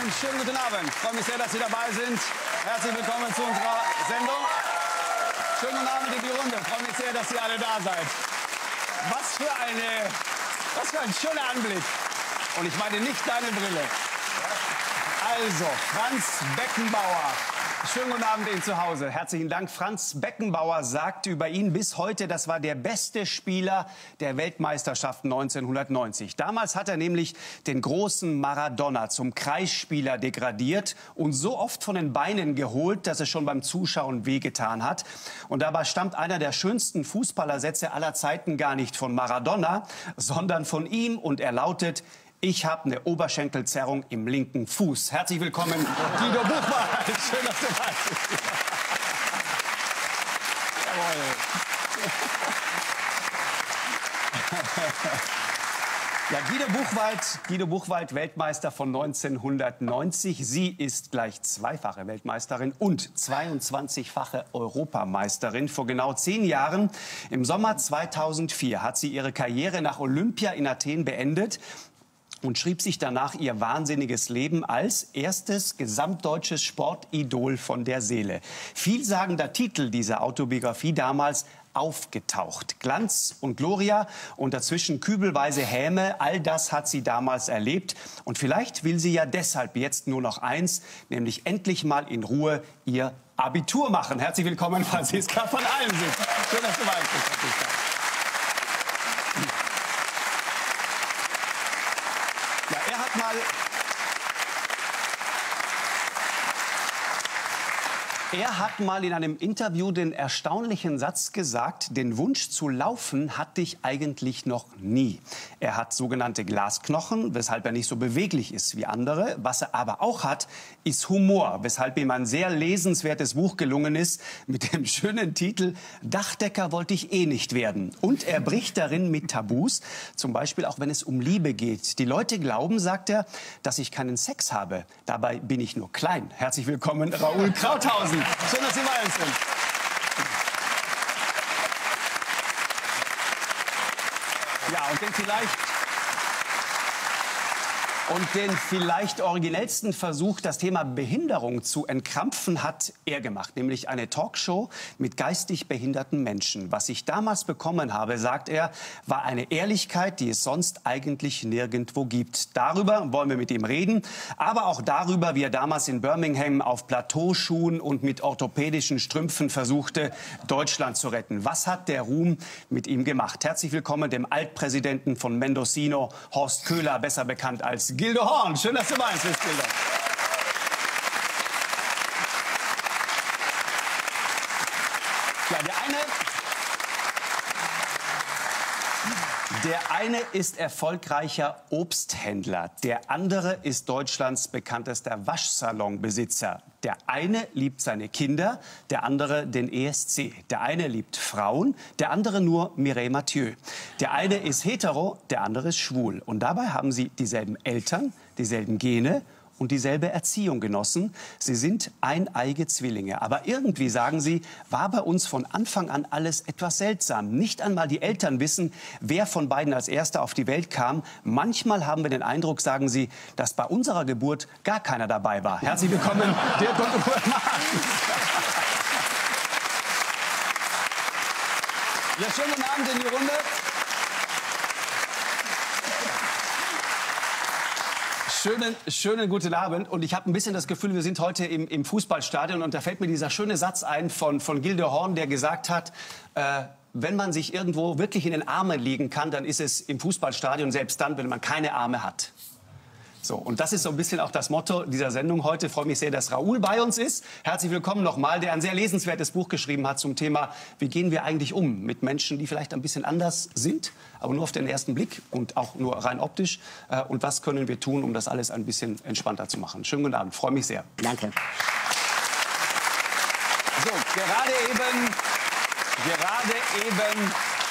Abend, schönen guten Abend. Ich freue mich sehr, dass Sie dabei sind. Herzlich willkommen zu unserer Sendung. Schönen guten Abend in die Runde. Ich freue mich sehr, dass Sie alle da seid. Was für ein schöner Anblick. Und ich meine nicht deine Brille. Also, Franz Beckenbauer. Schönen guten Abend Ihnen zu Hause. Herzlichen Dank. Franz Beckenbauer sagt über ihn bis heute, das war der beste Spieler der Weltmeisterschaft 1990. Damals hat er nämlich den großen Maradona zum Kreisspieler degradiert und so oft von den Beinen geholt, dass es schon beim Zuschauen wehgetan hat. Und dabei stammt einer der schönsten Fußballersätze aller Zeiten gar nicht von Maradona, sondern von ihm, und er lautet: Ich habe eine Oberschenkelzerrung im linken Fuß. Herzlich willkommen, Guido Buchwald. Schön, dass du da bist. Ja, Guido Buchwald, Weltmeister von 1990. Sie ist gleich zweifache Weltmeisterin und 22-fache Europameisterin. Vor genau 10 Jahren, im Sommer 2004, hat sie ihre Karriere nach Olympia in Athen beendet und schrieb sich danach ihr wahnsinniges Leben als erstes gesamtdeutsches Sportidol von der Seele. Vielsagender Titel dieser Autobiografie damals: Aufgetaucht. Glanz und Gloria und dazwischen kübelweise Häme, all das hat sie damals erlebt. Und vielleicht will sie ja deshalb jetzt nur noch eins, nämlich endlich mal in Ruhe ihr Abitur machen. Herzlich willkommen, Franziska von Almsick. Schön, dass du bei uns bist, Franziska. Ja, er hat mal in einem Interview den erstaunlichen Satz gesagt: Den Wunsch zu laufen hatte ich eigentlich noch nie. Er hat sogenannte Glasknochen, weshalb er nicht so beweglich ist wie andere. Was er aber auch hat, ist Humor, weshalb ihm ein sehr lesenswertes Buch gelungen ist mit dem schönen Titel Dachdecker wollte ich eh nicht werden. Und er bricht darin mit Tabus, zum Beispiel auch wenn es um Liebe geht. Die Leute glauben, sagt er, dass ich keinen Sex habe. Dabei bin ich nur klein. Herzlich willkommen, Raoul Krauthausen. Schön, dass Sie bei uns sind. Ja, und den vielleicht originellsten Versuch, das Thema Behinderung zu entkrampfen, hat er gemacht. Nämlich eine Talkshow mit geistig behinderten Menschen. Was ich damals bekommen habe, sagt er, war eine Ehrlichkeit, die es sonst eigentlich nirgendwo gibt. Darüber wollen wir mit ihm reden. Aber auch darüber, wie er damals in Birmingham auf Plateauschuhen und mit orthopädischen Strümpfen versuchte, Deutschland zu retten. Was hat der Ruhm mit ihm gemacht? Herzlich willkommen dem Altpräsidenten von Mendocino, Horst Köhler, besser bekannt als Gildo Horn. Schön, dass du bei uns bist, Gildo. Ja, der eine ist erfolgreicher Obsthändler. Der andere ist Deutschlands bekanntester Waschsalonbesitzer. Der eine liebt seine Kinder, der andere den ESC. Der eine liebt Frauen, der andere nur Mireille Mathieu. Der eine ist hetero, der andere ist schwul. Und dabei haben sie dieselben Eltern, dieselben Gene und dieselbe Erziehung genossen. Sie sind eineige Zwillinge. Aber irgendwie, sagen sie, war bei uns von Anfang an alles etwas seltsam. Nicht einmal die Eltern wissen, wer von beiden als Erster auf die Welt kam. Manchmal haben wir den Eindruck, sagen sie, dass bei unserer Geburt gar keiner dabei war. Herzlich willkommen, Dirk und Uwe Martens. Ja, schönen guten Abend in die Runde. Schönen guten Abend. Und ich habe ein bisschen das Gefühl, wir sind heute im Fußballstadion. Und da fällt mir dieser schöne Satz ein von Gildo Horn, der gesagt hat, wenn man sich irgendwo wirklich in den Armen liegen kann, dann ist es im Fußballstadion, selbst dann, wenn man keine Arme hat. So, und das ist so ein bisschen auch das Motto dieser Sendung heute. Ich freue mich sehr, dass Raoul bei uns ist. Herzlich willkommen nochmal, der ein sehr lesenswertes Buch geschrieben hat zum Thema, wie gehen wir eigentlich um mit Menschen, die vielleicht ein bisschen anders sind, aber nur auf den ersten Blick und auch nur rein optisch. Und was können wir tun, um das alles ein bisschen entspannter zu machen? Schönen guten Abend, freue mich sehr. Danke. So, gerade eben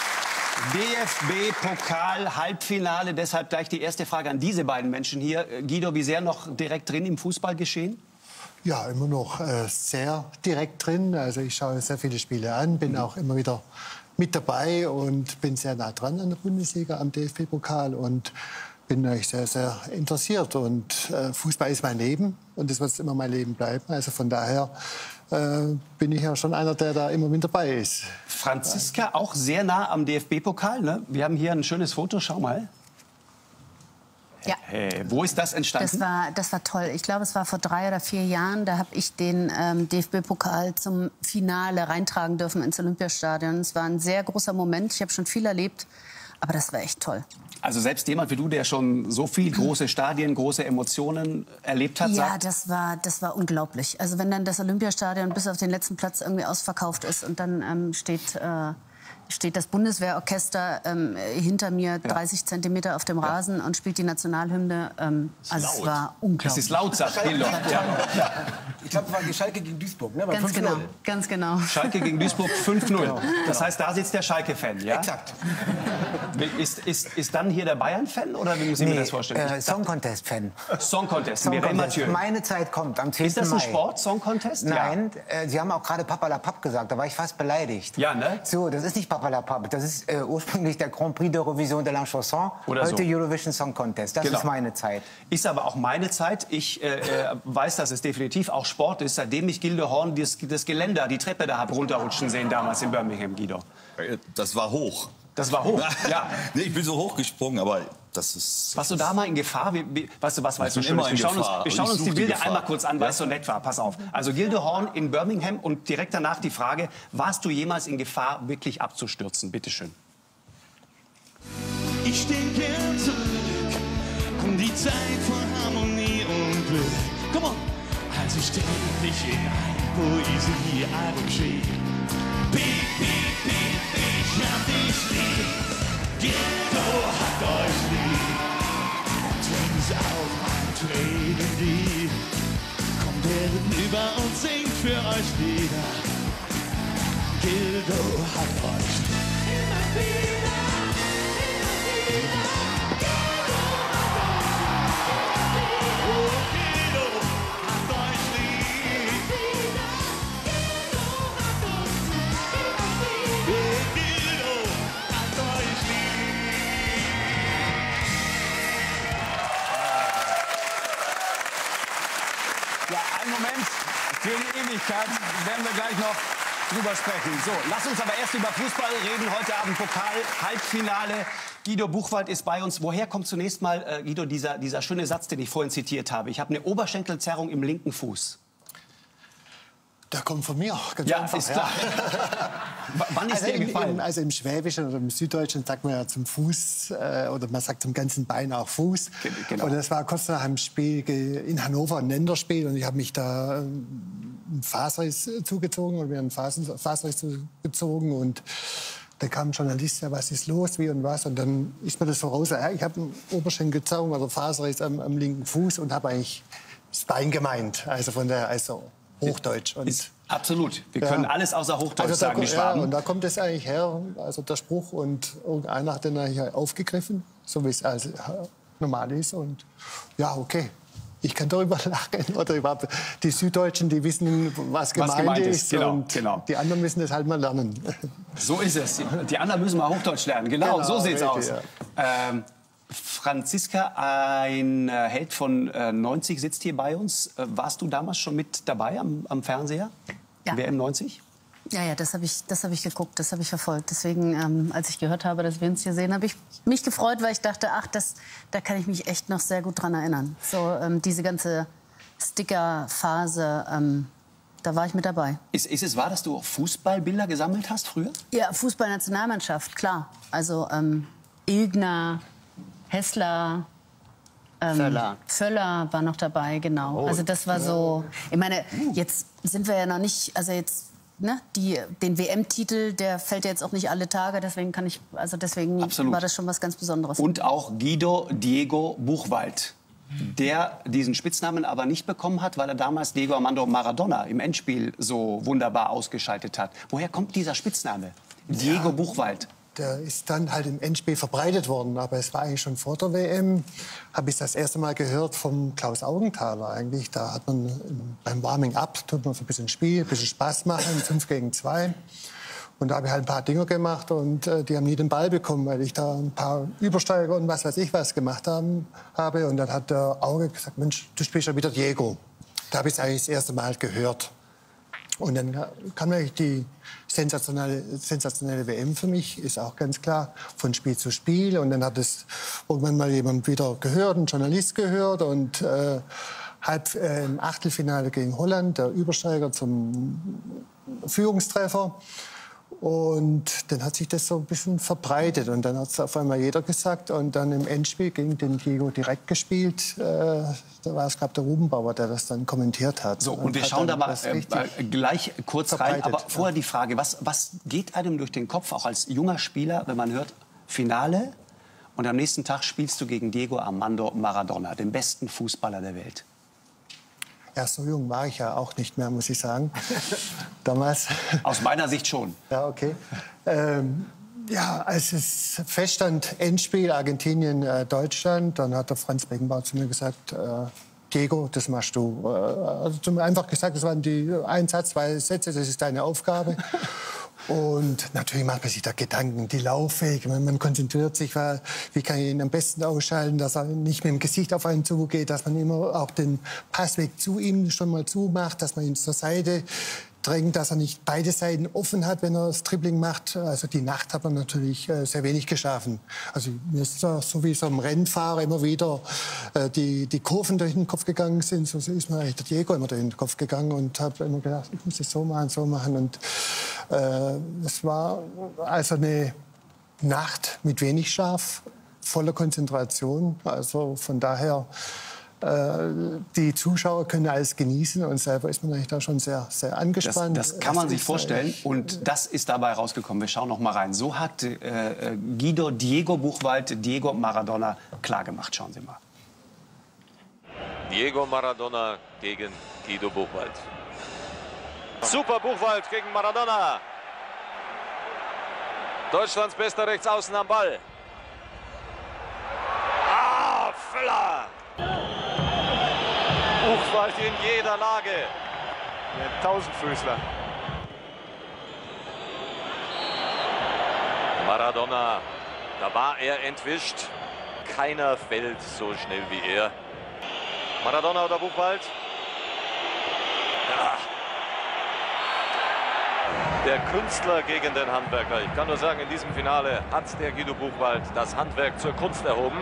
DFB-Pokal-Halbfinale. Deshalb gleich die erste Frage an diese beiden Menschen hier. Guido, wie sehr noch direkt drin im Fußballgeschehen? Ja, immer noch sehr direkt drin. Also ich schaue sehr viele Spiele an, bin auch immer wieder mit dabei und bin sehr nah dran an der Bundesliga, am DFB-Pokal. Und bin eigentlich sehr, sehr interessiert. Und Fußball ist mein Leben und das wird immer mein Leben bleiben. Also von daher bin ich ja schon einer, der da immer mit dabei ist. Franziska auch sehr nah am DFB-Pokal. Ne? Wir haben hier ein schönes Foto, schau mal. Ja. Wo ist das entstanden? Das war toll. Ich glaube, es war vor 3 oder 4 Jahren. Da habe ich den DFB-Pokal zum Finale reintragen dürfen ins Olympiastadion. Es war ein sehr großer Moment. Ich habe schon viel erlebt, aber das war echt toll. Also selbst jemand wie du, der schon so viel große Stadien, große Emotionen erlebt hat, Ja, sagt... das war unglaublich. Also wenn dann das Olympiastadion bis auf den letzten Platz irgendwie ausverkauft ist und dann steht das Bundeswehrorchester hinter mir 30 Zentimeter auf dem Rasen und spielt die Nationalhymne. Also es war unglaublich. Es ist laut, sagt Gildo. Ja. Ich glaube, es war Schalke gegen Duisburg, ne? Ganz genau, ganz genau. Schalke gegen Duisburg 5-0. Das heißt, da sitzt der Schalke-Fan, ja? Exakt. Ist dann hier der Bayern-Fan oder wie muss ich mir das vorstellen? Song Contest-Fan. Song Contest, Mireille Mathieu. Meine Zeit kommt am 10. Mai. Ist das ein Sport, Song Contest? Nein, Sie haben auch gerade Papalapap gesagt, da war ich fast beleidigt. Ja, ne? So, das ist nicht Papalapap, das ist ursprünglich der Grand Prix d'Eurovision de la Chanson, oder heute so. Eurovision Song Contest. Das Genau. ist meine Zeit. Ist aber auch meine Zeit. Ich weiß, dass es definitiv auch Sport ist, seitdem ich Gildo Horn das Geländer, die Treppe da habe runterrutschen sehen, damals in Birmingham, Guido. Das war hoch. Das war hoch, ja. Nee, ich bin so hochgesprungen, aber das ist... Warst du da mal in Gefahr? Weißt du was, weißt du bin schon? immer in Wir schauen Gefahr. wir schauen Ich uns die suche die Bilder Gefahr. einmal kurz an, weil es so nett war. Pass auf. Also Gildo Horn in Birmingham und direkt danach die Frage, warst du jemals in Gefahr, wirklich abzustürzen? Bitte schön. Ich stehe gern zurück, um die Zeit von Harmonie und Glück. Komm on! Also ständig in ein Poesie-Album schrieb. Piep, piep, piep, ich hab dich lieb. Gildo hat euch lieb. Twins auf mein Trading-Lied. Kommt der rüber und singt für euch Lieder. Gildo hat euch lieb. Immer wieder. Ja, einen Moment für die Ewigkeit werden wir gleich noch drüber sprechen. So, lass uns aber erst über Fußball reden. Heute Abend Pokal, Halbfinale. Guido Buchwald ist bei uns. Woher kommt zunächst mal, Guido, dieser schöne Satz, den ich vorhin zitiert habe? Ich habe eine Oberschenkelzerrung im linken Fuß. Der kommt von mir, ganz Ja, einfach. ist klar. Wann ist der gefallen? Also im Schwäbischen oder im Süddeutschen sagt man ja zum Fuß oder man sagt zum ganzen Bein auch Fuß. Genau. Und das war kurz nach einem Spiel in Hannover, ein Länderspiel, und ich habe mich da einen Faserriss zugezogen oder mir einen Faserriss zugezogen, und da kam ein Journalist, ja, was ist los, wie und was, und dann ist mir das so raus, ja, ich habe einen Oberschenkelzerrung oder Faserriss am linken Fuß und habe eigentlich das Bein gemeint, also von der, also Hochdeutsch. Und Ist absolut. Wir können alles außer Hochdeutsch sagen, die ja, Schwaben. und da kommt es eigentlich her, also der Spruch, und irgendeiner hat den hier aufgegriffen, so wie es also normal ist, und ja, okay. Ich kann darüber lachen, oder überhaupt die Süddeutschen, die wissen, was gemeint ist, Genau, und genau. die anderen müssen das halt mal lernen. So ist es. Die anderen müssen mal Hochdeutsch lernen. Genau, so sieht's aus. richtig, Franziska, ein Held von 90, sitzt hier bei uns. Warst du damals schon mit dabei am Fernseher? Ja. WM 90? Ja, das hab ich geguckt, das habe ich verfolgt. Deswegen, als ich gehört habe, dass wir uns hier sehen, habe ich mich gefreut, weil ich dachte, ach, da kann ich mich echt noch sehr gut dran erinnern. So diese ganze Sticker-Phase, da war ich mit dabei. Ist es wahr, dass du auch Fußballbilder gesammelt hast früher? Ja, Fußballnationalmannschaft, klar. Also Ilgner, Hessler, Völler war noch dabei, genau. Oh. Also das war so, ich meine, jetzt sind wir ja noch nicht, also jetzt, ne, den WM-Titel, der fällt ja jetzt auch nicht alle Tage, deswegen Absolut. war das schon was ganz Besonderes. Und auch Guido Diego Buchwald, der diesen Spitznamen aber nicht bekommen hat, weil er damals Diego Armando Maradona im Endspiel so wunderbar ausgeschaltet hat. Woher kommt dieser Spitzname? Diego Buchwald. Der ist dann halt im Endspiel verbreitet worden, aber es war eigentlich schon vor der WM, habe ich das erste Mal gehört vom Klaus Augenthaler eigentlich. Da hat man beim Warming-up, tut man so ein bisschen Spiel, ein bisschen Spaß machen, 5 gegen 2. Und da habe ich halt ein paar Dinger gemacht und die haben nie den Ball bekommen, weil ich da ein paar Übersteiger und was weiß ich was gemacht habe. Und dann hat der Auge gesagt, Mensch, du spielst ja wieder Diego. Da habe ich es eigentlich das erste Mal gehört. Und dann kam eigentlich die sensationelle WM für mich, ist auch ganz klar, von Spiel zu Spiel. Und dann hat es irgendwann mal jemand wieder gehört, ein Journalist gehört. Und im Achtelfinale gegen Holland, der Übersteiger zum Führungstreffer. Und dann hat sich das so ein bisschen verbreitet und dann hat es auf einmal jeder gesagt und dann im Endspiel gegen den Diego direkt gespielt. Da war es, glaube ich, der Rubenbauer, der das dann kommentiert hat. So, und wir schauen da mal gleich kurz rein. Aber vorher die Frage, was geht einem durch den Kopf, auch als junger Spieler, wenn man hört, Finale und am nächsten Tag spielst du gegen Diego Armando Maradona, den besten Fußballer der Welt? Ja, so jung war ich ja auch nicht mehr, muss ich sagen. Damals. Aus meiner Sicht schon. Ja, okay. Ja, als es feststand, Endspiel Argentinien-Deutschland, dann hat der Franz Beckenbauer zu mir gesagt, Diego, das machst du. Also einfach gesagt, das waren ein Satz, 2 Sätze, das ist deine Aufgabe. Und natürlich macht man sich da Gedanken, die Laufwege, man konzentriert sich, wie kann ich ihn am besten ausschalten, dass er nicht mit dem Gesicht auf einen zugeht, dass man immer auch den Passweg zu ihm schon mal zumacht, dass man ihn zur Seite drängt, dass er nicht beide Seiten offen hat, wenn er das Dribbling macht. Also die Nacht hat man natürlich sehr wenig geschlafen. Also mir ist so wie so ein Rennfahrer immer wieder die Kurven durch den Kopf gegangen sind, so ist mir eigentlich der Diego immer durch den Kopf gegangen und habe immer gedacht, ich muss es so machen. Und es war also eine Nacht mit wenig Schlaf, voller Konzentration. Also von daher, die Zuschauer können alles genießen und selber ist man eigentlich da schon sehr, sehr angespannt. Das kann man sich vorstellen und das ist dabei rausgekommen. Wir schauen noch mal rein. So hat Guido Diego Buchwald Diego Maradona klargemacht. Schauen Sie mal. Diego Maradona gegen Guido Buchwald. Super Buchwald gegen Maradona. Deutschlands bester Rechtsaußen am Ball. Ah, Füller. Buchwald in jeder Lage. Ein Tausendfüßler. Maradona, da war er entwischt. Keiner fällt so schnell wie er. Maradona oder Buchwald? Ja. Der Künstler gegen den Handwerker. Ich kann nur sagen, in diesem Finale hat der Guido Buchwald das Handwerk zur Kunst erhoben.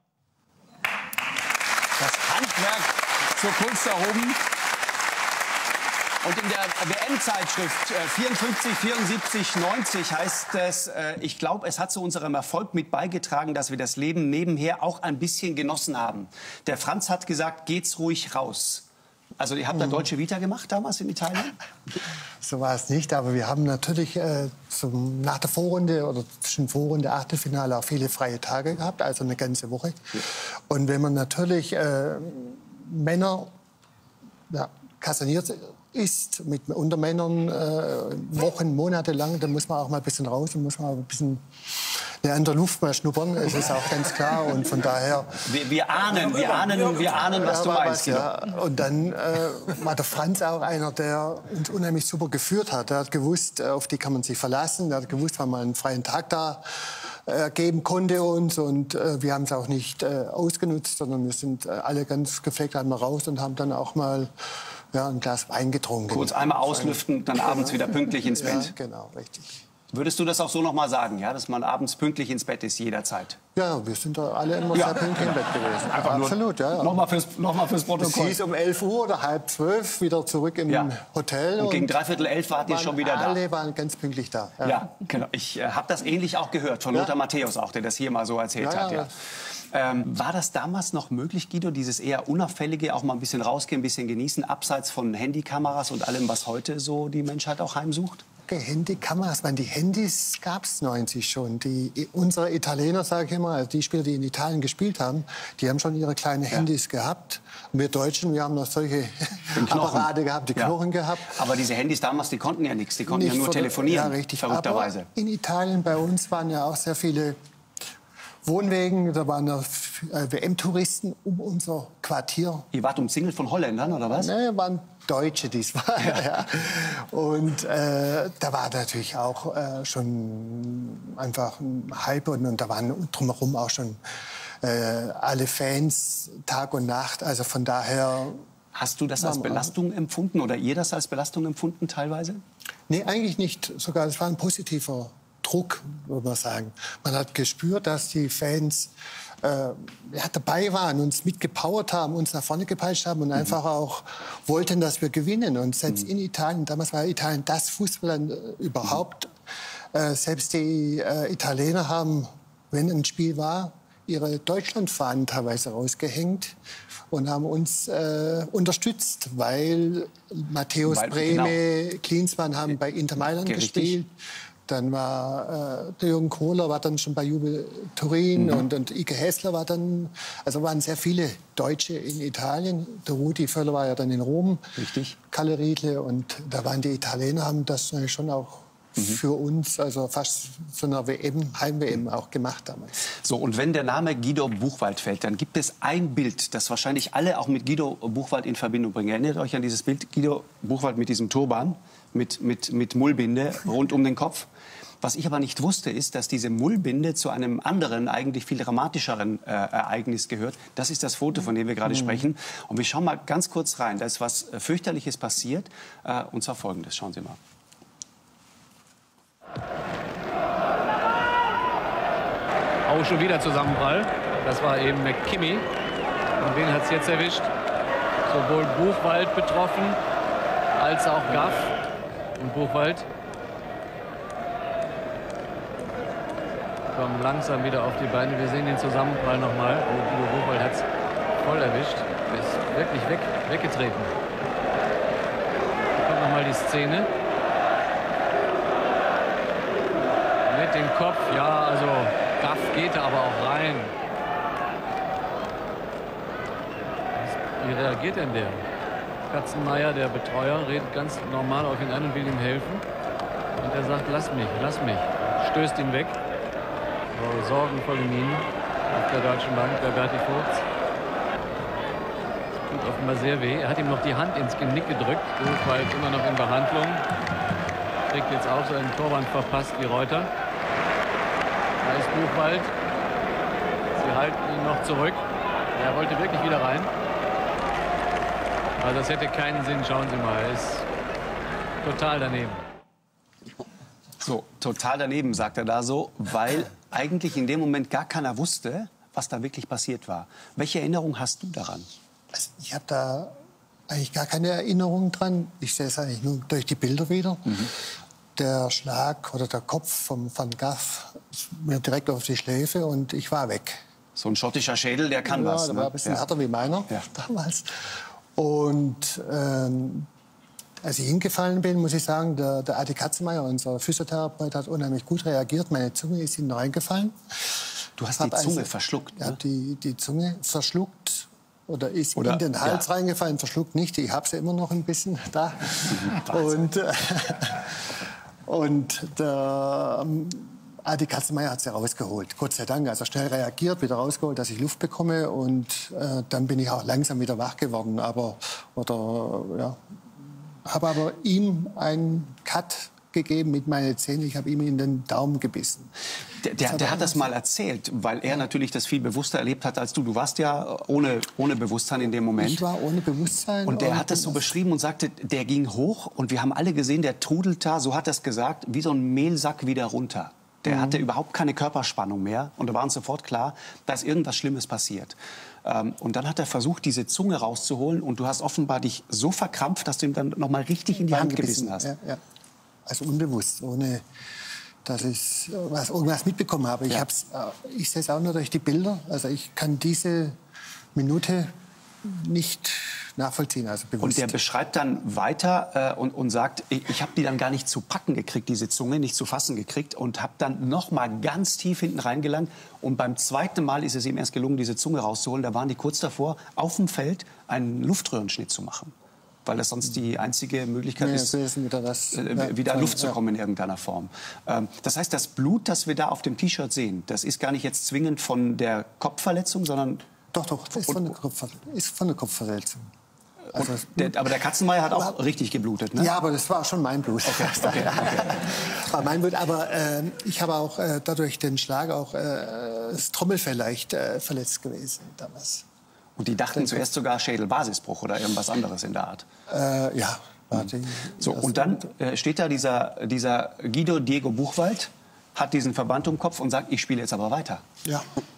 Das Handwerk zur Kunst erhoben. Und in der WM-Zeitschrift 54, 74, 90 heißt es, ich glaube, es hat zu unserem Erfolg mit beigetragen, dass wir das Leben nebenher auch ein bisschen genossen haben. Der Franz hat gesagt, geht's ruhig raus. Also ihr habt da Deutsche Vita gemacht damals in Italien? So war es nicht, aber wir haben natürlich nach der Vorrunde oder zwischen Vorrunde und Achtelfinale auch viele freie Tage gehabt, also eine ganze Woche. Ja. Und wenn man natürlich Männer kaserniert ist, unter Männern Wochen, Monate lang, dann muss man auch mal ein bisschen raus und muss man auch ein bisschen an der Luft mal schnuppern, es ist auch ganz klar. Und von daher... Wir ahnen, was du meinst. Ja. Und dann war der Franz auch einer, der uns unheimlich super geführt hat. Er hat gewusst, auf die kann man sich verlassen. Er hat gewusst, wann man einen freien Tag da geben konnte uns. Und wir haben es auch nicht ausgenutzt, sondern wir sind alle ganz gepflegt einmal raus und haben dann auch mal ein Glas Wein getrunken. Kurz einmal auslüften, dann abends wieder pünktlich ins Bett. Ja, genau, richtig. Würdest du das auch so noch mal sagen, ja, dass man abends pünktlich ins Bett ist, jederzeit? Ja, wir sind da alle immer sehr pünktlich im Bett gewesen. Absolut, ja. Nochmal fürs Protokoll. Es hieß um 11 Uhr oder halb 12 wieder zurück im Hotel. Und gegen 11:15 wart ihr schon wieder da. Alle waren ganz pünktlich da. Ja, genau. Ich habe das ähnlich auch gehört von Lothar Matthäus auch, der das hier mal so erzählt hat. Ja. War das damals noch möglich, Guido, dieses eher unauffällige, auch mal ein bisschen rausgehen, ein bisschen genießen, abseits von Handykameras und allem, was heute so die Menschheit auch heimsucht? Okay, Handykameras, die Handys gab es 90 schon. Unsere Italiener, sage ich immer, also die Spieler, die in Italien gespielt haben, die haben schon ihre kleinen Handys gehabt. Und wir Deutschen, wir haben noch solche Apparate gehabt, die Knochen gehabt. Aber diese Handys damals, die konnten ja nichts, die konnten ja nur telefonieren, ja, richtig. verrückterweise. Aber in Italien bei uns waren ja auch sehr viele Wohnwegen, da waren ja WM-Touristen um unser Quartier. Ihr wart umzingelt von Holländern, oder was? Ne, waren Deutsche diesmal. Ja. Und da war natürlich auch schon einfach ein Hype und da waren drumherum auch schon alle Fans Tag und Nacht. Also von daher... Hast du das als Belastung empfunden oder ihr das als Belastung empfunden teilweise? Nee, eigentlich nicht. Sogar, es war ein positiver Druck, würde man sagen. Man hat gespürt, dass die Fans dabei waren, uns mitgepowert haben, uns nach vorne gepeitscht haben und einfach auch wollten, dass wir gewinnen. Und selbst in Italien, damals war Italien das Fußballland überhaupt, selbst die Italiener haben, wenn ein Spiel war, ihre Deutschlandfahnen teilweise rausgehängt und haben uns unterstützt, weil Matthäus Brehme, Klinsmann haben bei Inter Mailand gespielt. Dann war der Jürgen Kohler war dann schon bei Juve Turin und Ike Hessler war dann, also waren sehr viele Deutsche in Italien. Der Rudi Völler war ja dann in Rom, richtig. Kalle Riedle, und da waren die Italiener, haben das natürlich schon auch für uns, also fast so einer WM, Heim-WM auch gemacht damals. So, und wenn der Name Guido Buchwald fällt, dann gibt es ein Bild, das wahrscheinlich alle auch mit Guido Buchwald in Verbindung bringen. Erinnert euch an dieses Bild, Guido Buchwald mit diesem Turban, mit Mullbinde rund um den Kopf. Was ich aber nicht wusste, ist, dass diese Mullbinde zu einem anderen, eigentlich viel dramatischeren Ereignis gehört. Das ist das Foto, von dem wir gerade sprechen. Und wir schauen mal ganz kurz rein. Da ist was fürchterliches passiert. Und zwar Folgendes. Schauen Sie mal. Auch schon wieder Zusammenprall. Das war eben McKimmey. Und wen hat es jetzt erwischt? Sowohl Buchwald betroffen, als auch Gaff. Und Buchwald kommen langsam wieder auf die Beine. Wir sehen den Zusammenprall nochmal. Guido Buchwald hat es voll erwischt. Er ist wirklich weggetreten. Hier kommt nochmal die Szene. Mit dem Kopf, ja, also Gaff geht aber auch rein. Wie reagiert denn der? Katzenmeier, der Betreuer, redet ganz normal auf ihn an und will ihm helfen. Und er sagt, lass mich. Stößt ihn weg. So, sorgenvolle Minen auf der Deutschen Bank bei Berti Vogts. Das tut offenbar sehr weh. Er hat ihm noch die Hand ins Genick gedrückt. Buchwald immer noch in Behandlung. Kriegt jetzt auch so einen Torwand verpasst wie Reuter. Da ist Buchwald. Sie halten ihn noch zurück. Er wollte wirklich wieder rein. Also das hätte keinen Sinn. Schauen Sie mal, er ist total daneben. So, total daneben, sagt er da so, weil eigentlich in dem Moment gar keiner wusste, was da wirklich passiert war. Welche Erinnerung hast du daran? Also ich habe da eigentlich gar keine Erinnerung dran. Ich sehe es eigentlich nur durch die Bilder wieder. Der Schlag oder der Kopf von Van Gaff mir direkt auf die Schläfe und ich war weg. So ein schottischer Schädel, der kann was. Der war ein bisschen härter wie meiner damals. Und als ich hingefallen bin, muss ich sagen, der Adi Katzenmeier, unser Physiotherapeut, hat unheimlich gut reagiert. Meine Zunge ist ihm reingefallen. Du hast die Zunge verschluckt, ne? Ja, die Zunge verschluckt oder ist in den Hals reingefallen, verschluckt nicht. Ich habe sie immer noch ein bisschen da. Und der Adi Katzenmeier hat sie rausgeholt. Gott sei Dank, also schnell reagiert, wieder rausgeholt, dass ich Luft bekomme. Und dann bin ich auch langsam wieder wach geworden. Habe aber ihm einen Cut gegeben mit meinen Zähnen. Ich habe ihm in den Daumen gebissen. Der hat das mal erzählt, weil er natürlich das viel bewusster erlebt hat als du. Du warst ja ohne Bewusstsein in dem Moment. Ich war ohne Bewusstsein. Und der hat das so beschrieben und sagte, der ging hoch und wir haben alle gesehen, der trudelt da, so hat er es gesagt, wie so ein Mehlsack wieder runter. Der hatte überhaupt keine Körperspannung mehr und da war uns sofort klar, da ist irgendwas Schlimmes passiert. Und dann hat er versucht, diese Zunge rauszuholen und du hast offenbar dich so verkrampft, dass du ihm dann noch mal richtig in die Hand gebissen hast. Ja. Also unbewusst, ohne dass ich irgendwas mitbekommen habe. Ich sehe es auch nur durch die Bilder. Also ich kann diese Minute nicht nachvollziehen, also bewusst. Und der beschreibt dann weiter und sagt, ich habe die dann gar nicht zu packen gekriegt, diese Zunge, nicht zu fassen gekriegt und habe dann noch mal ganz tief hinten reingelangt. Und beim zweiten Mal ist es ihm erst gelungen, diese Zunge rauszuholen. Da waren die kurz davor, auf dem Feld einen Luftröhrenschnitt zu machen. weil das sonst die einzige Möglichkeit ist, wieder Luft zu kommen in irgendeiner Form. Das heißt, das Blut, das wir da auf dem T-Shirt sehen, das ist gar nicht jetzt zwingend von der Kopfverletzung, sondern... Doch, das ist von der Kopfverletzung. Also aber der Katzenmeier hat auch richtig geblutet, ne? Ja, aber das war schon mein Blut. Okay. War mein Blut, aber ich habe auch dadurch den Schlag auch das Trommelfell leicht verletzt gewesen damals. Und die dachten zuerst sogar Schädelbasisbruch oder irgendwas anderes in der Art. Ja. So, und dann steht da dieser Guido Diego Buchwald, hat diesen Verband um den Kopf und sagt, ich spiele jetzt aber weiter. Ja.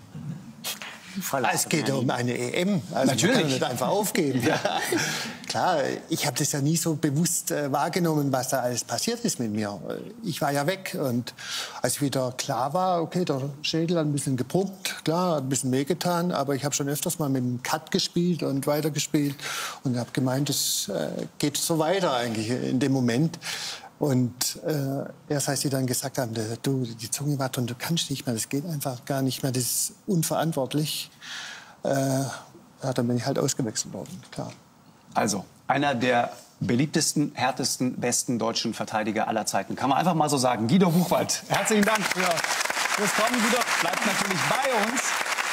Es geht ja um eine EM. Also natürlich. Man kann nicht einfach aufgeben. Ja. Klar, ich habe das ja nie so bewusst wahrgenommen, was da alles passiert ist mit mir. Ich war ja weg und als wieder klar war, okay, der Schädel hat ein bisschen gebrummt, klar, hat ein bisschen wehgetan, aber ich habe schon öfters mal mit dem Cut gespielt und weitergespielt und habe gemeint, es geht so weiter eigentlich in dem Moment. Und erst als sie dann gesagt haben, du, die Zunge war und du kannst nicht mehr, das geht einfach gar nicht mehr, das ist unverantwortlich, dann bin ich halt ausgewechselt worden, klar. Also, einer der beliebtesten, härtesten, besten deutschen Verteidiger aller Zeiten. Kann man einfach mal so sagen. Guido Buchwald, herzlichen Dank fürs Kommen. Guido bleibt natürlich bei uns.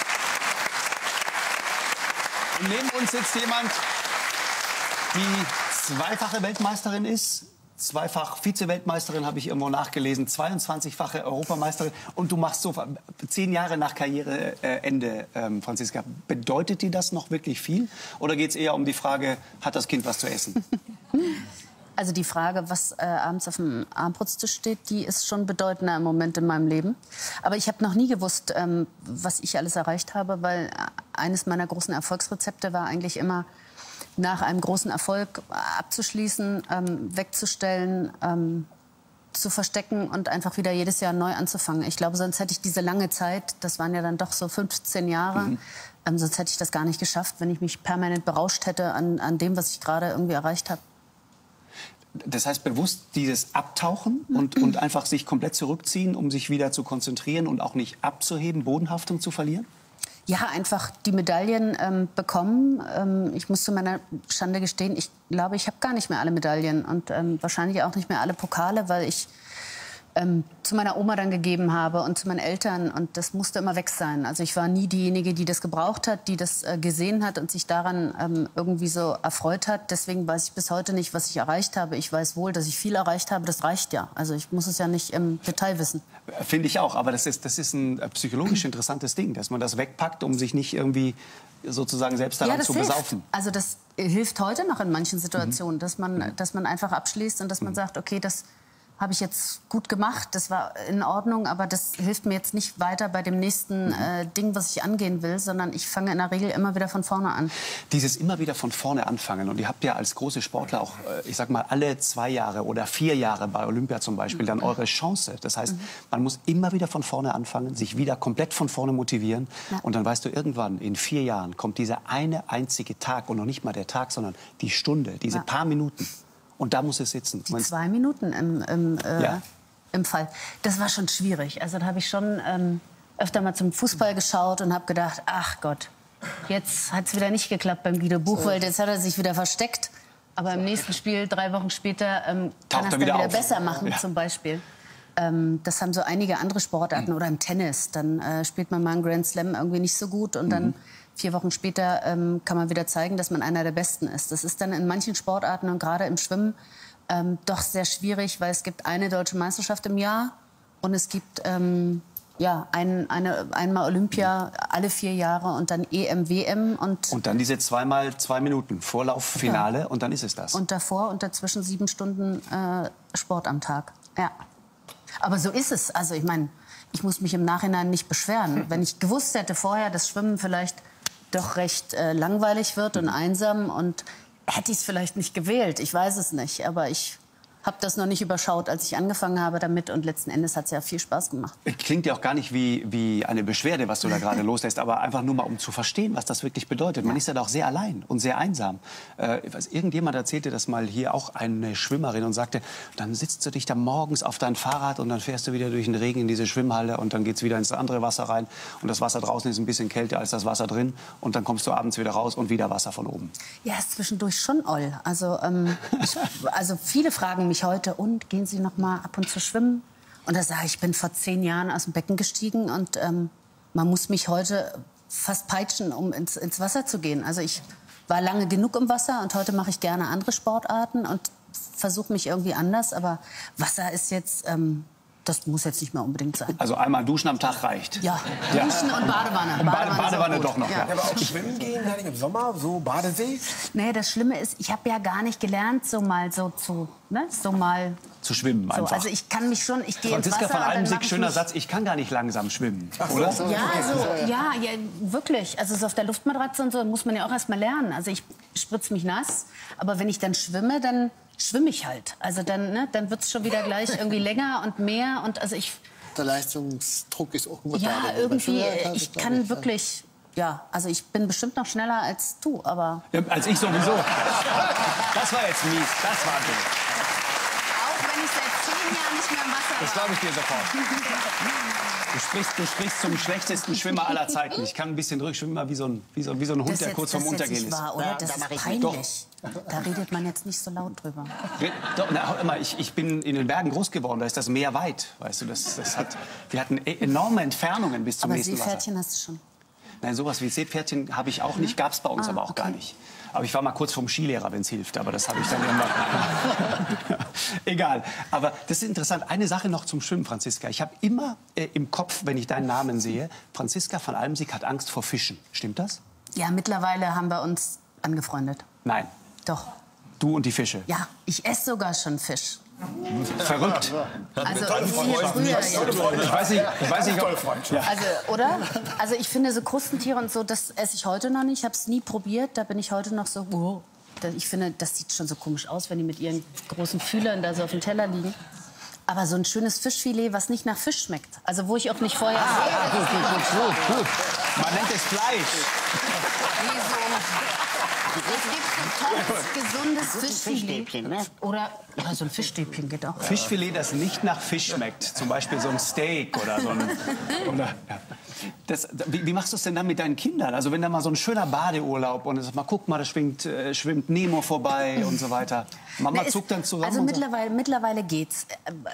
Und neben uns sitzt jemand, die zweifache Weltmeisterin ist. Zweifach Vize-Weltmeisterin, habe ich irgendwo nachgelesen, 22-fache Europameisterin. Und du machst so 10 Jahre nach Karriereende, Franziska. Bedeutet dir das noch wirklich viel? Oder geht es eher um die Frage, hat das Kind was zu essen? Also die Frage, was abends auf dem Armbrusttisch steht, die ist schon bedeutender im Moment in meinem Leben. Aber ich habe noch nie gewusst, was ich alles erreicht habe, weil eines meiner großen Erfolgsrezepte war eigentlich immer, nach einem großen Erfolg abzuschließen, wegzustellen, zu verstecken und einfach wieder jedes Jahr neu anzufangen. Ich glaube, sonst hätte ich diese lange Zeit, das waren ja dann doch so 15 Jahre, sonst hätte ich das gar nicht geschafft, wenn ich mich permanent berauscht hätte an dem, was ich gerade irgendwie erreicht habe. Das heißt bewusst dieses Abtauchen und einfach sich komplett zurückziehen, um sich wieder zu konzentrieren und auch nicht abzuheben, Bodenhaftung zu verlieren? Ja, einfach die Medaillen bekommen. Ich muss zu meiner Schande gestehen, ich glaube, ich habe gar nicht mehr alle Medaillen und wahrscheinlich auch nicht mehr alle Pokale, weil ich zu meiner Oma dann gegeben habe und zu meinen Eltern und das musste immer weg sein. Also ich war nie diejenige, die das gebraucht hat, die das gesehen hat und sich daran irgendwie so erfreut hat. Deswegen weiß ich bis heute nicht, was ich erreicht habe. Ich weiß wohl, dass ich viel erreicht habe, das reicht ja. Also ich muss es ja nicht im Detail wissen. Finde ich auch, aber das ist ein psychologisch interessantes Ding, dass man das wegpackt, um sich nicht irgendwie sozusagen selbst daran zu besaufen. Also das hilft heute noch in manchen Situationen, dass man einfach abschließt und dass man sagt, okay, das habe ich jetzt gut gemacht, das war in Ordnung, aber das hilft mir jetzt nicht weiter bei dem nächsten Ding, was ich angehen will, sondern ich fange in der Regel immer wieder von vorne an. Dieses immer wieder von vorne anfangen und ihr habt ja als große Sportler auch, ich sag mal, alle 2 Jahre oder 4 Jahre bei Olympia zum Beispiel dann eure Chance. Das heißt, man muss immer wieder von vorne anfangen, sich wieder komplett von vorne motivieren und dann weißt du, irgendwann in 4 Jahren kommt dieser eine einzige Tag und noch nicht mal der Tag, sondern die Stunde, diese paar Minuten. Und da muss es sitzen. Die 2 Minuten im Fall. Das war schon schwierig. Also da habe ich schon öfter mal zum Fußball geschaut und habe gedacht, ach Gott, jetzt hat es wieder nicht geklappt beim Guido Buchwald. Jetzt hat er sich wieder versteckt. Aber im nächsten Spiel, 3 Wochen später, kann er es dann wieder besser machen, zum Beispiel. Das haben so einige andere Sportarten oder im Tennis. Dann spielt man mal einen Grand Slam irgendwie nicht so gut und dann 4 Wochen später kann man wieder zeigen, dass man einer der Besten ist. Das ist dann in manchen Sportarten und gerade im Schwimmen doch sehr schwierig, weil es gibt eine deutsche Meisterschaft im Jahr und es gibt einmal Olympia alle 4 Jahre und dann EM, WM. Und dann diese 2 x 2 Minuten Vorlauf, Finale und dann ist es das. Und davor und dazwischen 7 Stunden Sport am Tag. Ja. Aber so ist es. Also ich meine, ich muss mich im Nachhinein nicht beschweren. Wenn ich gewusst hätte vorher, dass Schwimmen vielleicht doch recht langweilig wird und einsam und hätte ich es vielleicht nicht gewählt. Ich weiß es nicht, aber ich habe das noch nicht überschaut, als ich angefangen habe damit. Und letzten Endes hat es ja viel Spaß gemacht. Klingt ja auch gar nicht wie eine Beschwerde, was du da gerade loslässt, aber einfach nur mal, um zu verstehen, was das wirklich bedeutet. Man ist ja da auch sehr allein und sehr einsam. Irgendjemand erzählte das mal hier, auch eine Schwimmerin, und sagte, dann sitzt du dich da morgens auf dein Fahrrad und dann fährst du wieder durch den Regen in diese Schwimmhalle und dann geht's wieder ins andere Wasser rein und das Wasser draußen ist ein bisschen kälter als das Wasser drin und dann kommst du abends wieder raus und wieder Wasser von oben. Ja, ist zwischendurch schon oll. Also, also viele fragen mich heute, und gehen Sie noch mal ab und zu schwimmen? Und da sage ich, bin vor 10 Jahren aus dem Becken gestiegen und man muss mich heute fast peitschen, um ins Wasser zu gehen. Also ich war lange genug im Wasser und heute mache ich gerne andere Sportarten und versuche mich irgendwie anders. Aber Wasser ist jetzt, das muss jetzt nicht mehr unbedingt sein. Also einmal duschen am Tag reicht? Ja, duschen und Badewanne. Badewanne doch noch, ja. Aber auch schwimmen gehen, im Sommer, so Badesee? Nee, das Schlimme ist, ich habe ja gar nicht gelernt, so zu schwimmen einfach. So, also ich kann mich schon, ich gehe ins Wasser. Franziska von Almsick, schöner Satz, ich kann gar nicht langsam schwimmen, oder? Ja, wirklich. Also so auf der Luftmatratze und so muss man ja auch erst mal lernen. Also ich spritze mich nass, aber wenn ich dann schwimme, dann schwimme ich halt. Also dann wird es schon wieder gleich irgendwie länger und mehr. Und also der Leistungsdruck ist auch immer ja, da. irgendwie, ich kann wirklich, ja, also ich bin bestimmt noch schneller als du, aber... Ja, als ich sowieso. Das war jetzt mies, das war doof. Auch wenn ich seit 10 Jahren nicht mehr im Wasser war. Das glaube ich dir sofort. Du sprichst zum schlechtesten Schwimmer aller Zeiten. Ich kann ein bisschen rückschwimmen, wie so ein Hund, der kurz vorm Untergehen ist. Wahr, oder? Das ist peinlich. Da redet man jetzt nicht so laut drüber. Ich bin in den Bergen groß geworden, da ist das Meer weit. Weißt du, wir hatten enorme Entfernungen bis zum nächsten Wasser. Aber Seepferdchen hast du schon? Nein, sowas wie Seepferdchen habe ich auch nicht, gab es bei uns aber auch gar nicht. Aber ich war mal kurz vom Skilehrer, wenn es hilft. Aber das habe ich dann irgendwann. Egal. Aber das ist interessant. Eine Sache noch zum Schwimmen, Franziska. Ich habe immer im Kopf, wenn ich deinen Namen sehe, Franziska von Almsick hat Angst vor Fischen. Stimmt das? Ja, mittlerweile haben wir uns angefreundet. Nein. Doch. Du und die Fische? Ja, ich esse sogar schon Fisch. Verrückt. Also früher, ja. Ich weiß nicht, ja. Also, oder? Also ich finde so Krustentiere und so, das esse ich heute noch nicht. Ich habe es nie probiert. Da bin ich heute noch so, wow. Ich finde, das sieht schon so komisch aus, wenn die mit ihren großen Fühlern da so auf dem Teller liegen. Aber so ein schönes Fischfilet, was nicht nach Fisch schmeckt. Also wo ich auch nicht vorher... Gut. Man nennt es Fleisch. Es gibt so tolles, gesundes Fischfilet. Ne? Oder so ein Fischstäbchen geht auch. Fischfilet, das nicht nach Fisch schmeckt. Zum Beispiel so ein Steak oder so ein... Wie machst du es denn dann mit deinen Kindern? Also wenn da mal so ein schöner Badeurlaub und es mal, guck mal, da schwimmt Nemo vorbei und so weiter. Mama zuckt dann zusammen. Also mittlerweile geht's.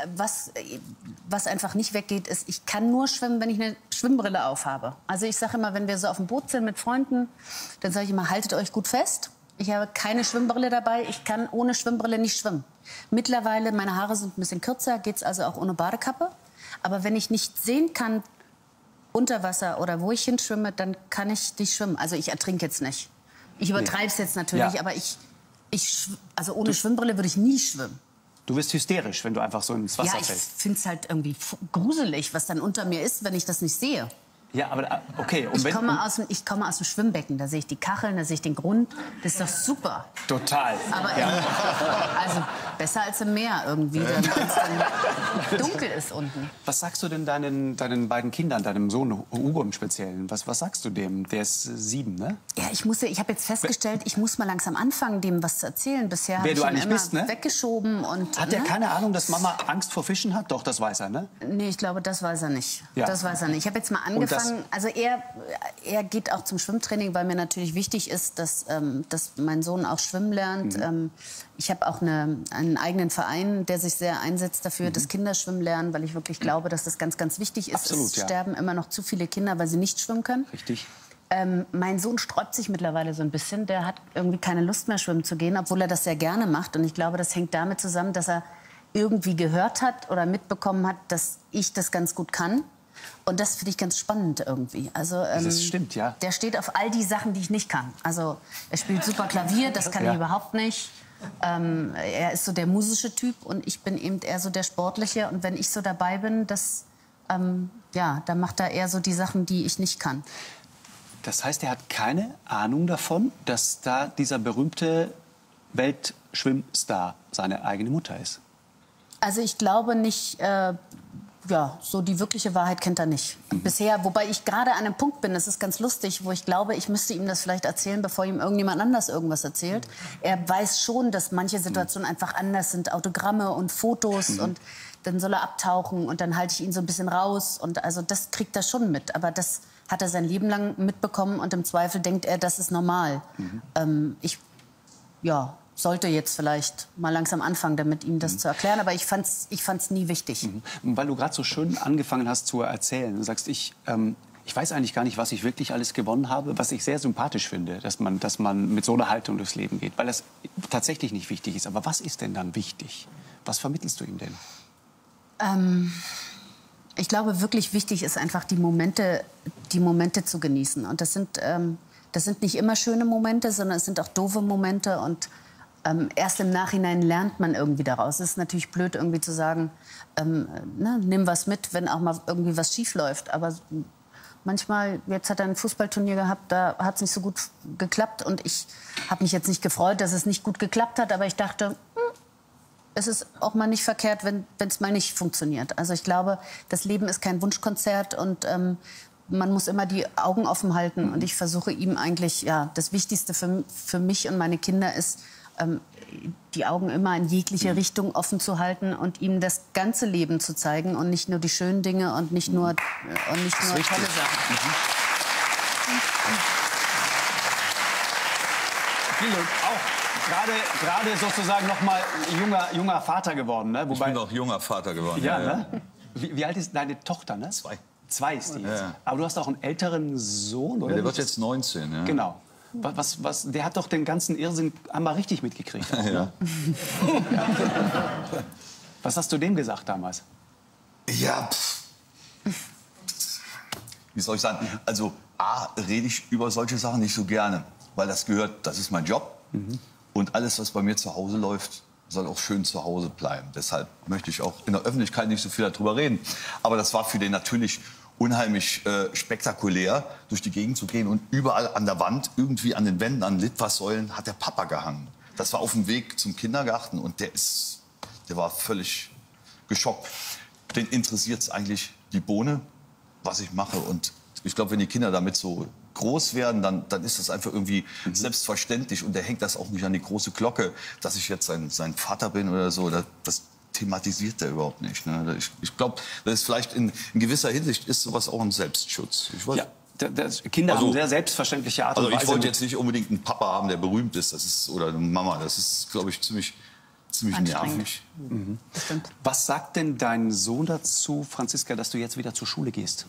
Was einfach nicht weggeht, ist, ich kann nur schwimmen, wenn ich eine Schwimmbrille aufhabe. Also ich sage immer, wenn wir so auf dem Boot sind mit Freunden, dann sage ich immer, haltet euch gut fest. Ich habe keine Schwimmbrille dabei. Ich kann ohne Schwimmbrille nicht schwimmen. Mittlerweile, meine Haare sind ein bisschen kürzer, geht's also auch ohne Badekappe. Aber wenn ich nicht sehen kann, unter Wasser oder wo ich hinschwimme, dann kann ich nicht schwimmen. Also ich ertrinke jetzt nicht. Ich übertreibe es jetzt natürlich, aber also ohne Schwimmbrille würde ich nie schwimmen. Du wirst hysterisch, wenn du einfach so ins Wasser fällst. Ja, ich finde es halt irgendwie gruselig, was dann unter mir ist, wenn ich das nicht sehe. Ja, aber okay. Und ich komme aus dem Schwimmbecken, da sehe ich die Kacheln, da sehe ich den Grund. Das ist doch super. Total. Aber also besser als im Meer irgendwie, wenn es dann dunkel ist unten. Was sagst du denn deinen beiden Kindern, deinem Sohn Hugo im Speziellen? Was sagst du dem? Der ist 7, ne? Ja, ich habe jetzt festgestellt, ich muss mal langsam anfangen, dem was zu erzählen. Bisher habe ich ihn immer weggeschoben. Und, hat er keine Ahnung, dass Mama Angst vor Fischen hat? Doch, das weiß er, ne? Nee, ich glaube, das weiß er nicht. Ja. Das weiß er nicht. Ich habe jetzt mal angefangen. Also er geht auch zum Schwimmtraining, weil mir natürlich wichtig ist, dass mein Sohn auch schwimmen lernt. Ich habe auch einen eigenen Verein, der sich sehr einsetzt dafür, dass Kinder schwimmen lernen, weil ich wirklich glaube, dass das ganz, ganz wichtig ist. Absolut, es sterben immer noch zu viele Kinder, weil sie nicht schwimmen können. Richtig. Mein Sohn sträubt sich mittlerweile so ein bisschen. Der hat irgendwie keine Lust mehr, schwimmen zu gehen, obwohl er das sehr gerne macht. Und ich glaube, das hängt damit zusammen, dass er irgendwie gehört hat oder mitbekommen hat, dass ich das ganz gut kann. Und das finde ich ganz spannend irgendwie. Also, das stimmt, ja. Der steht auf all die Sachen, die ich nicht kann. Also er spielt super Klavier, das kann ich überhaupt nicht. Er ist so der musische Typ und ich bin eben eher so der sportliche. Und wenn ich so dabei bin, dann macht er eher so die Sachen, die ich nicht kann. Das heißt, er hat keine Ahnung davon, dass da dieser berühmte Weltschwimmstar seine eigene Mutter ist? Also ich glaube nicht, ja, so die wirkliche Wahrheit kennt er nicht. Bisher, wobei ich gerade an einem Punkt bin, das ist ganz lustig, wo ich glaube, ich müsste ihm das vielleicht erzählen, bevor ihm irgendjemand anders irgendwas erzählt. Er weiß schon, dass manche Situationen einfach anders sind, Autogramme und Fotos und dann soll er abtauchen und dann halte ich ihn so ein bisschen raus und also das kriegt er schon mit, aber das hat er sein Leben lang mitbekommen und im Zweifel denkt er, das ist normal. Ich sollte jetzt vielleicht mal langsam anfangen, damit ihm das zu erklären. Aber ich fand's nie wichtig. Weil du gerade so schön angefangen hast zu erzählen. Du sagst, ich weiß eigentlich gar nicht, was ich wirklich alles gewonnen habe. Was ich sehr sympathisch finde, dass man mit so einer Haltung durchs Leben geht. Weil das tatsächlich nicht wichtig ist. Aber was ist denn dann wichtig? Was vermittelst du ihm denn? Ich glaube, wirklich wichtig ist einfach die Momente zu genießen. Und das sind nicht immer schöne Momente, sondern es sind auch doofe Momente. Und erst im Nachhinein lernt man irgendwie daraus. Es ist natürlich blöd, irgendwie zu sagen, nimm was mit, wenn auch mal irgendwie was schief läuft. Aber manchmal, jetzt hat er ein Fußballturnier gehabt, da hat es nicht so gut geklappt. Und ich habe mich jetzt nicht gefreut, dass es nicht gut geklappt hat. Aber ich dachte, es ist auch mal nicht verkehrt, wenn es mal nicht funktioniert. Also ich glaube, das Leben ist kein Wunschkonzert und man muss immer die Augen offen halten. Und ich versuche ihm eigentlich, ja, das Wichtigste für mich und meine Kinder ist, die Augen immer in jegliche Richtung offen zu halten und ihm das ganze Leben zu zeigen und nicht nur die schönen Dinge und nicht nur tolle Sachen. Auch gerade sozusagen noch mal junger Vater geworden, ne? Ich bin auch junger Vater geworden. Ja, ne? Wie alt ist deine Tochter, ne? 2. 2 ist die jetzt. Ja. Aber du hast auch einen älteren Sohn, oder? Ja, der wird jetzt 19, ja. Genau. Der hat doch den ganzen Irrsinn einmal richtig mitgekriegt. Auch, ne? Ja. Was hast du dem gesagt damals? Ja, wie soll ich sagen? Also, rede ich über solche Sachen nicht so gerne, weil das ist mein Job. Und alles, was bei mir zu Hause läuft, soll auch schön zu Hause bleiben. Deshalb möchte ich auch in der Öffentlichkeit nicht so viel darüber reden. Aber das war für den natürlich unheimlich spektakulär, durch die Gegend zu gehen. Und überall an der Wand, irgendwie an den Wänden, an Litfaßsäulen, hat der Papa gehangen. Das war auf dem Weg zum Kindergarten und der war völlig geschockt. Den interessiert es eigentlich die Bohne, was ich mache. Und ich glaube, wenn die Kinder damit so groß werden, dann ist das einfach irgendwie selbstverständlich. Und der hängt das auch nicht an die große Glocke, dass ich jetzt sein Vater bin oder so. Das thematisiert der überhaupt nicht. Ne? Ich glaube, das ist vielleicht in gewisser Hinsicht ist sowas auch ein Selbstschutz. Ich weiß, ja, Kinder haben sehr selbstverständliche Art und Weise. Also ich wollte jetzt nicht unbedingt einen Papa haben, der berühmt ist, oder eine Mama. Das ist, glaube ich, ziemlich nervig. Was sagt denn dein Sohn dazu, Franziska, dass du jetzt wieder zur Schule gehst?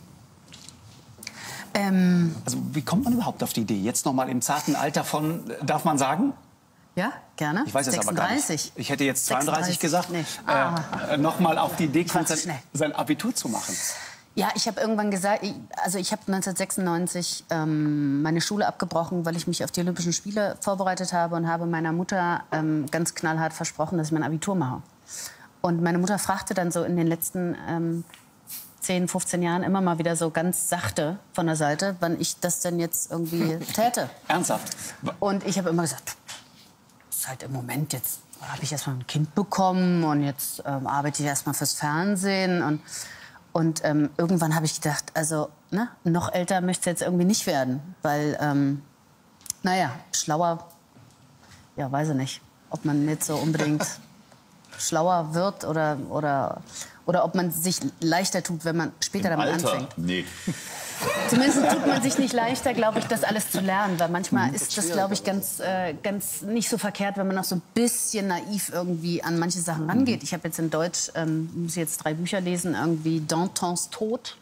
Also wie kommt man überhaupt auf die Idee? Jetzt noch mal im zarten Alter von, darf man sagen? Ja, gerne. Ich weiß es aber gar nicht. Ich hätte jetzt 32 gesagt. Nee. Noch mal auf die Idee kommt, sein Abitur zu machen. Ja, ich habe irgendwann gesagt, ich habe 1996 meine Schule abgebrochen, weil ich mich auf die Olympischen Spiele vorbereitet habe und habe meiner Mutter ganz knallhart versprochen, dass ich mein Abitur mache. Und meine Mutter fragte dann so in den letzten 10, 15 Jahren immer mal wieder so ganz sachte von der Seite, wann ich das denn jetzt irgendwie täte. Ernsthaft? Und ich habe immer gesagt, das ist halt im Moment, jetzt habe ich erst mal ein Kind bekommen und jetzt arbeite ich erst mal fürs Fernsehen. Und irgendwann habe ich gedacht, also noch älter möchte ich jetzt irgendwie nicht werden, weil, schlauer, ja, weiß ich nicht, ob man nicht so unbedingt schlauer wird oder ob man sich leichter tut, wenn man später damit anfängt. Nee. Zumindest tut man sich nicht leichter, glaube ich, das alles zu lernen. Weil manchmal ist das, glaube ich, ganz nicht so verkehrt, wenn man auch so ein bisschen naiv irgendwie an manche Sachen rangeht. Ich habe jetzt in Deutsch, muss jetzt 3 Bücher lesen, irgendwie Dantons Tod,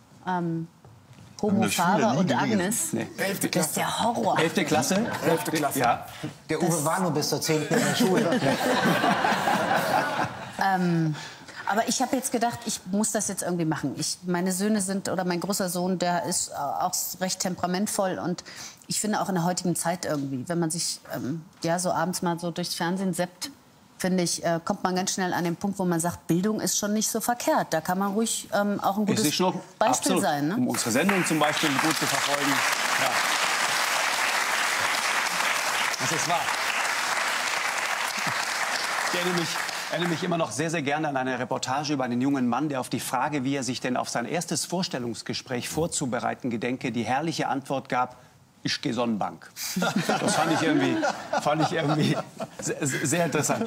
Homo Faber und Agnes. Nee. Das ist der Horror. 11. Klasse? 11. Klasse. Ja. Der Uwe war nur bis zur 10. in der Schule. Aber ich habe jetzt gedacht, ich muss das jetzt irgendwie machen. Meine Söhne mein großer Sohn, der ist auch recht temperamentvoll. Und ich finde auch in der heutigen Zeit irgendwie, wenn man sich so abends mal so durchs Fernsehen seppt, finde ich, kommt man ganz schnell an den Punkt, wo man sagt, Bildung ist schon nicht so verkehrt. Da kann man ruhig auch ein gutes Beispiel sein. Ne? Um unsere Sendung zum Beispiel gut zu verfolgen. Ja. Das ist wahr. Ich erinnere mich erinnere mich immer noch sehr, sehr gerne an eine Reportage über einen jungen Mann, der auf die Frage, wie er sich denn auf sein erstes Vorstellungsgespräch vorzubereiten gedenke, die herrliche Antwort gab: Ich gehe Sonnenbank. Das fand ich irgendwie sehr interessant.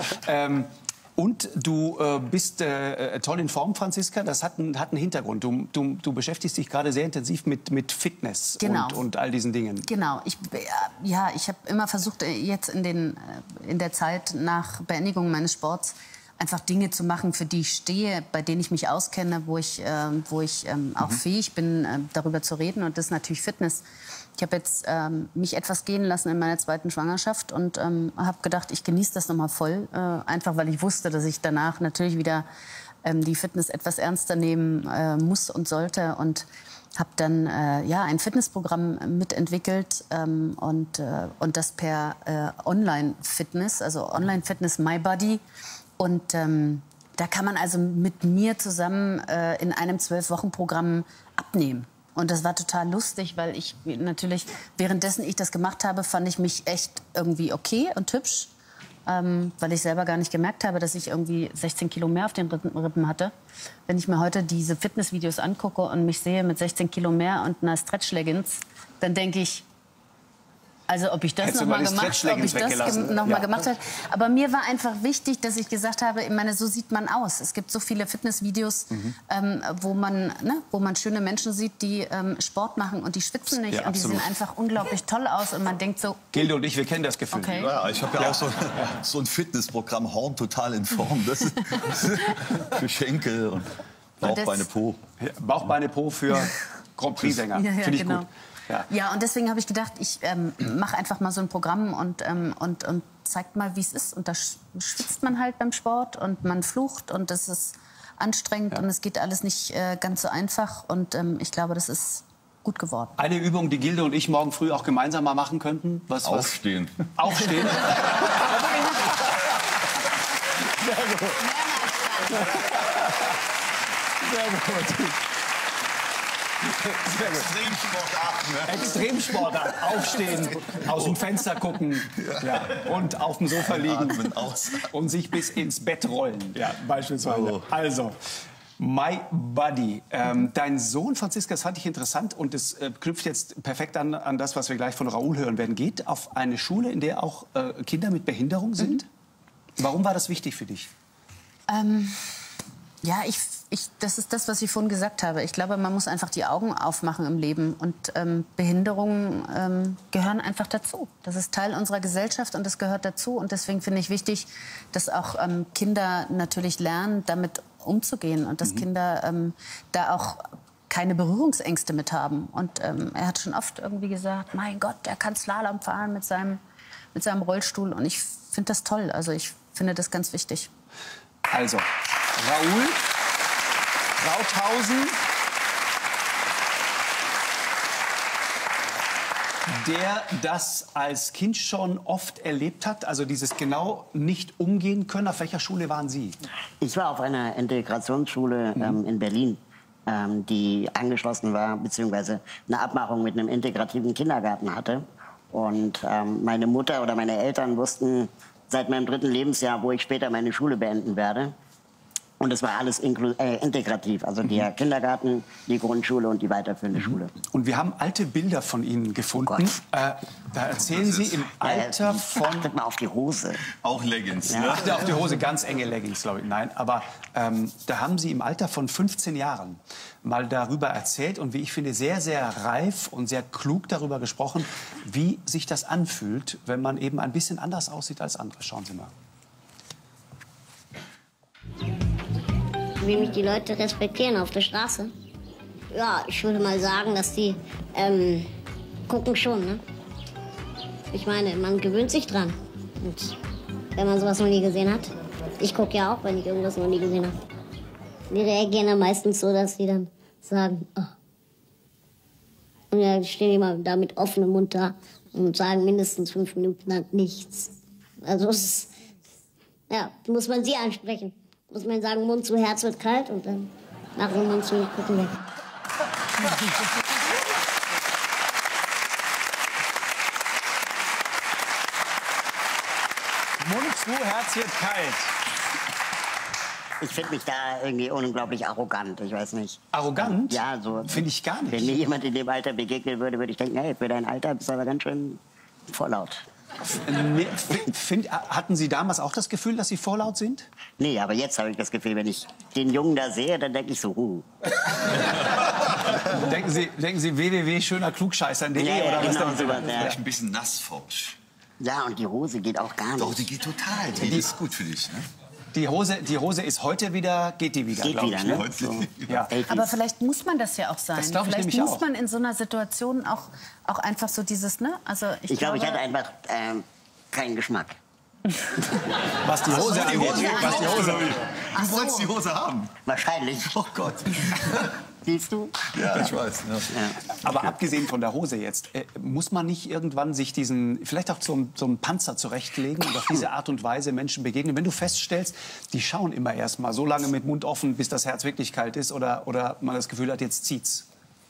Und du bist toll in Form, Franziska. Das hat einen Hintergrund. Du beschäftigst dich gerade sehr intensiv mit Fitness, genau, und all diesen Dingen. Genau. Ich habe immer versucht, jetzt in der Zeit nach Beendigung meines Sports einfach Dinge zu machen, für die ich stehe, bei denen ich mich auskenne, wo ich auch fähig bin, darüber zu reden. Und das ist natürlich Fitness. Ich habe jetzt mich etwas gehen lassen in meiner zweiten Schwangerschaft und habe gedacht, ich genieße das nochmal voll. Einfach, weil ich wusste, dass ich danach natürlich wieder die Fitness etwas ernster nehmen muss und sollte. Und habe dann ein Fitnessprogramm mitentwickelt und das per Online-Fitness, also Online-Fitness MyBody. Und da kann man also mit mir zusammen in einem 12-Wochen-Programm abnehmen. Und das war total lustig, weil ich natürlich, währenddessen ich das gemacht habe, fand ich mich echt irgendwie okay und hübsch. Weil ich selber gar nicht gemerkt habe, dass ich irgendwie 16 Kilo mehr auf den Rippen hatte. Wenn ich mir heute diese Fitnessvideos angucke und mich sehe mit 16 Kilo mehr und einer Stretch-Leggings, dann denke ich, also ob ich das noch mal gemacht hätte. Aber mir war einfach wichtig, dass ich gesagt habe, ich meine, so sieht man aus. Es gibt so viele Fitnessvideos, wo man schöne Menschen sieht, die Sport machen und die schwitzen nicht. Ja, und die sehen einfach unglaublich toll aus. Und man denkt so... Gilde und ich, wir kennen das Gefühl. Okay. Ja, ich habe ja auch so ein Fitnessprogramm, Horn total in Form. Das ist für Schenkel und Bauchbeine Po. Bauch, Beine, Po für Grand Prix-Sänger. Ja, finde ich genau. gut. Ja, und deswegen habe ich gedacht, ich mache einfach mal so ein Programm und zeigt mal, wie es ist. Und da schwitzt man halt beim Sport und man flucht und das ist anstrengend und es geht alles nicht ganz so einfach. Und ich glaube, das ist gut geworden. Eine Übung, die Gilde und ich morgen früh auch gemeinsam mal machen könnten. Aufstehen. Aufstehen? Sehr gut. Sehr gut. Extremsportart. Aufstehen, aus dem Fenster gucken und auf dem Sofa liegen und sich bis ins Bett rollen, beispielsweise. Also, MyBody. Dein Sohn, Franziska, das fand ich interessant und es knüpft jetzt perfekt an das, was wir gleich von Raoul hören werden. Geht auf eine Schule, in der auch Kinder mit Behinderung sind? Warum war das wichtig für dich? Ja, das ist das, was ich vorhin gesagt habe. Ich glaube, man muss einfach die Augen aufmachen im Leben. Und Behinderungen gehören einfach dazu. Das ist Teil unserer Gesellschaft und das gehört dazu. Und deswegen finde ich wichtig, dass auch Kinder natürlich lernen, damit umzugehen. Und dass Kinder da auch keine Berührungsängste mit haben. Und er hat schon oft irgendwie gesagt, mein Gott, der kann Slalom fahren mit seinem Rollstuhl. Und ich finde das toll. Also ich finde das ganz wichtig. Also, Raoul Krauthausen, der das als Kind schon oft erlebt hat, also dieses genau nicht umgehen können. Auf welcher Schule waren Sie? Ich war auf einer Integrationsschule in Berlin, die angeschlossen war, beziehungsweise eine Abmachung mit einem integrativen Kindergarten hatte. Und meine Mutter oder meine Eltern wussten seit meinem 3. Lebensjahr, wo ich später meine Schule beenden werde. Und es war alles integrativ, also der Kindergarten, die Grundschule und die weiterführende Schule. Und wir haben alte Bilder von Ihnen gefunden. Da erzählen Sie im Alter von... Achtet mal auf die Hose. Auch Leggings, ja. ne? Achte auf die Hose, ganz enge Leggings, glaube ich. Nein, aber da haben Sie im Alter von 15 Jahren mal darüber erzählt und wie ich finde, sehr, sehr reif und sehr klug darüber gesprochen, wie sich das anfühlt, wenn man eben ein bisschen anders aussieht als andere. Schauen Sie mal. Wie mich die Leute respektieren auf der Straße? Ja, ich würde mal sagen, dass die gucken schon, ne? Ich meine, man gewöhnt sich dran. Und wenn man sowas noch nie gesehen hat. Ich gucke ja auch, wenn ich irgendwas noch nie gesehen habe. Die reagieren dann meistens so, dass die dann sagen, oh. Und dann stehen die mal da mit offenem Mund da und sagen mindestens 5 Minuten lang nichts. Also es ist, ja, muss man sie ansprechen. Muss man sagen, Mund zu, Herz wird kalt und dann nach dem Mund zu, gucken weg. Mund zu, Herz wird kalt. Ich finde mich da irgendwie unglaublich arrogant, ich weiß nicht. Arrogant? Ja, so. Finde ich gar nicht. Wenn mir jemand in dem Alter begegnen würde, würde ich denken, hey, für dein Alter bist du aber ganz schön vorlaut. Hatten Sie damals auch das Gefühl, dass Sie vorlaut sind? Nee, aber jetzt habe ich das Gefühl, wenn ich den Jungen da sehe, dann denke ich so, Denken Sie www.schönerklugscheißern.de Ja, oder was genau, denken Sie? sowas, ja. Vielleicht ein bisschen nassforsch. Ja, und die Hose geht auch gar nicht. Doch, die geht total. Die ist gut für dich, ne? Die Hose ist heute wieder, geht die wieder, Geht glaube wieder, ich. ne? Ne? So. Ja. Aber vielleicht muss man das ja auch sein. Das glaub ich Vielleicht nämlich muss auch. man in so einer Situation auch einfach so dieses, ne? Also Ich glaube, ich hatte einfach keinen Geschmack. Was die Hose angeht. Was die Hose Du wolltest die Hose haben. Wahrscheinlich. Oh Gott. Siehst du? Ja, ich weiß. Ja. Aber abgesehen von der Hose jetzt, muss man nicht irgendwann sich vielleicht auch so einen Panzer zurechtlegen und auf diese Art und Weise Menschen begegnen? Wenn du feststellst, die schauen immer erst mal so lange mit Mund offen, bis das Herz wirklich kalt ist oder man das Gefühl hat, jetzt zieht's.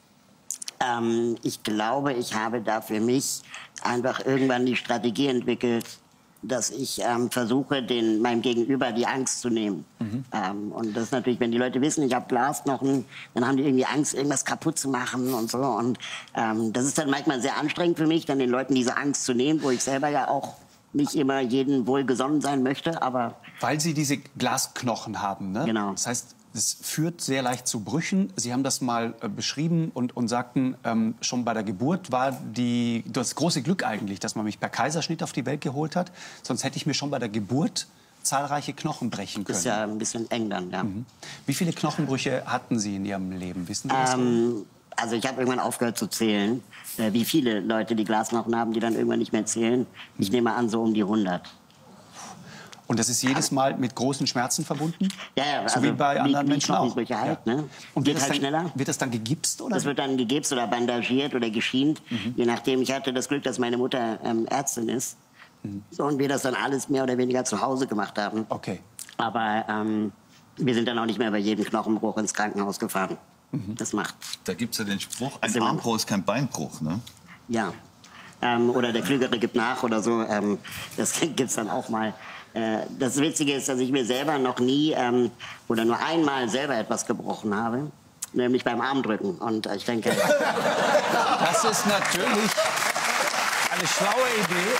Ich glaube, ich habe da für mich einfach irgendwann die Strategie entwickelt, dass ich versuche, meinem Gegenüber die Angst zu nehmen. Und das ist natürlich, wenn die Leute wissen, ich habe Glasknochen, dann haben die irgendwie Angst, irgendwas kaputt zu machen und so. Und das ist dann manchmal sehr anstrengend für mich, dann den Leuten diese Angst zu nehmen, wo ich selber ja auch nicht immer jedem wohlgesonnen sein möchte, aber... Weil Sie diese Glasknochen haben, ne? Genau. Das heißt, es führt sehr leicht zu Brüchen. Sie haben das mal beschrieben und sagten, schon bei der Geburt war das große Glück eigentlich, dass man mich per Kaiserschnitt auf die Welt geholt hat. Sonst hätte ich mir schon bei der Geburt zahlreiche Knochen brechen können. Das ist ja ein bisschen eng dann, ja. Wie viele Knochenbrüche hatten Sie in Ihrem Leben? Wissen Sie das? Also ich habe irgendwann aufgehört zu zählen, wie viele Leute die Glasknochen haben, die dann irgendwann nicht mehr zählen. Ich nehme an, so um die 100. Und das ist jedes Mal mit großen Schmerzen verbunden? Ja, ja. So wie bei anderen Menschen auch? Knochenbrüche halt, ne? Und geht wird halt schneller. Wird das dann gegipst? Oder? Das wird dann gegipst oder bandagiert oder geschient. Je nachdem. Ich hatte das Glück, dass meine Mutter Ärztin ist. So, und wir das dann alles mehr oder weniger zu Hause gemacht haben. Okay. Aber wir sind dann auch nicht mehr bei jedem Knochenbruch ins Krankenhaus gefahren. Das macht... Da gibt es ja den Spruch, ein Also, Armbruch ist kein Beinbruch, ne? Ja. Oder der Klügere gibt nach oder so. Das gibt's dann auch mal. Das Witzige ist, dass ich mir selber noch nie oder nur einmal selber etwas gebrochen habe. Nämlich beim Armdrücken. Und ich denke... Das ist natürlich eine schlaue Idee.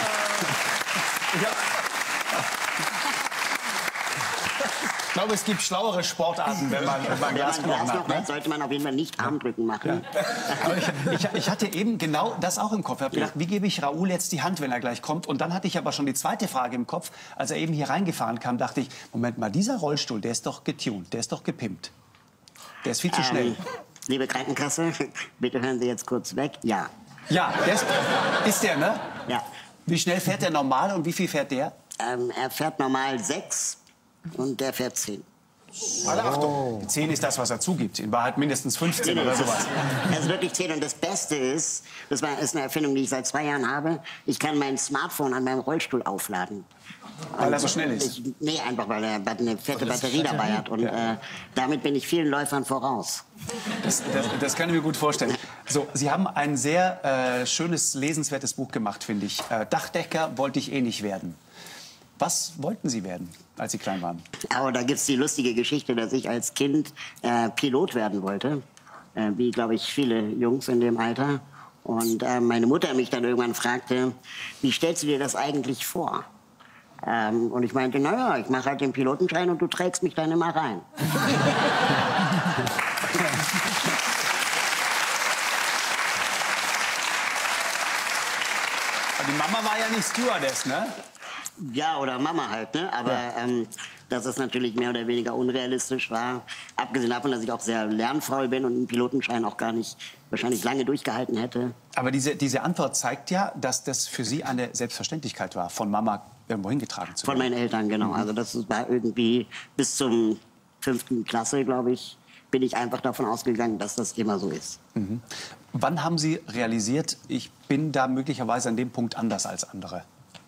Ich glaube, es gibt schlauere Sportarten, wenn man Glasknochen hat. Ne? Sollte man auf jeden Fall nicht Armdrücken machen. Aber ich hatte eben genau das auch im Kopf. Ich habe gedacht, wie gebe ich Raoul jetzt die Hand, wenn er gleich kommt? Und dann hatte ich aber schon die zweite Frage im Kopf. Als er eben hier reingefahren kam, dachte ich, Moment mal, dieser Rollstuhl, der ist doch getuned, der ist doch gepimpt. Der ist viel zu schnell. Liebe Krankenkasse, bitte hören Sie jetzt kurz weg. Ja. Ja, ist der, ne? Ja. Wie schnell fährt der normal und wie viel fährt der? Er fährt normal 6 und der fährt 10. Alle Achtung, 10 ist das, was er zugibt. In Wahrheit mindestens 15 oder sowas. Das ist wirklich 10. Und das Beste ist, ist eine Erfindung, die ich seit 2 Jahren habe, ich kann mein Smartphone an meinem Rollstuhl aufladen. Weil er so schnell ist? Nee, einfach weil er eine fette Batterie dabei hat. Und damit bin ich vielen Läufern voraus. Das kann ich mir gut vorstellen. So, Sie haben ein sehr schönes, lesenswertes Buch gemacht, finde ich. Dachdecker wollte ich eh nicht werden. Was wollten Sie werden, als Sie klein waren? Aber da gibt es die lustige Geschichte, dass ich als Kind Pilot werden wollte. Wie, glaube ich, viele Jungs in dem Alter. Und meine Mutter mich dann irgendwann fragte, wie stellst du dir das eigentlich vor? Und ich meinte, naja, ich mache halt den Pilotenschein und du trägst mich dann immer rein. Die Mama war ja nicht Stewardess, ne? Ja, oder Mama halt, ne? Aber dass es natürlich mehr oder weniger unrealistisch war. Abgesehen davon, dass ich auch sehr lernfaul bin und einen Pilotenschein auch gar nicht wahrscheinlich lange durchgehalten hätte. Aber diese Antwort zeigt ja, dass das für Sie eine Selbstverständlichkeit war, von Mama irgendwo hingetragen zu werden. Von meinen Eltern, genau. Also das war irgendwie bis zum 5. Klasse, glaube ich, bin ich einfach davon ausgegangen, dass das immer so ist. Mhm. Wann haben Sie realisiert, ich bin da möglicherweise an dem Punkt anders als andere?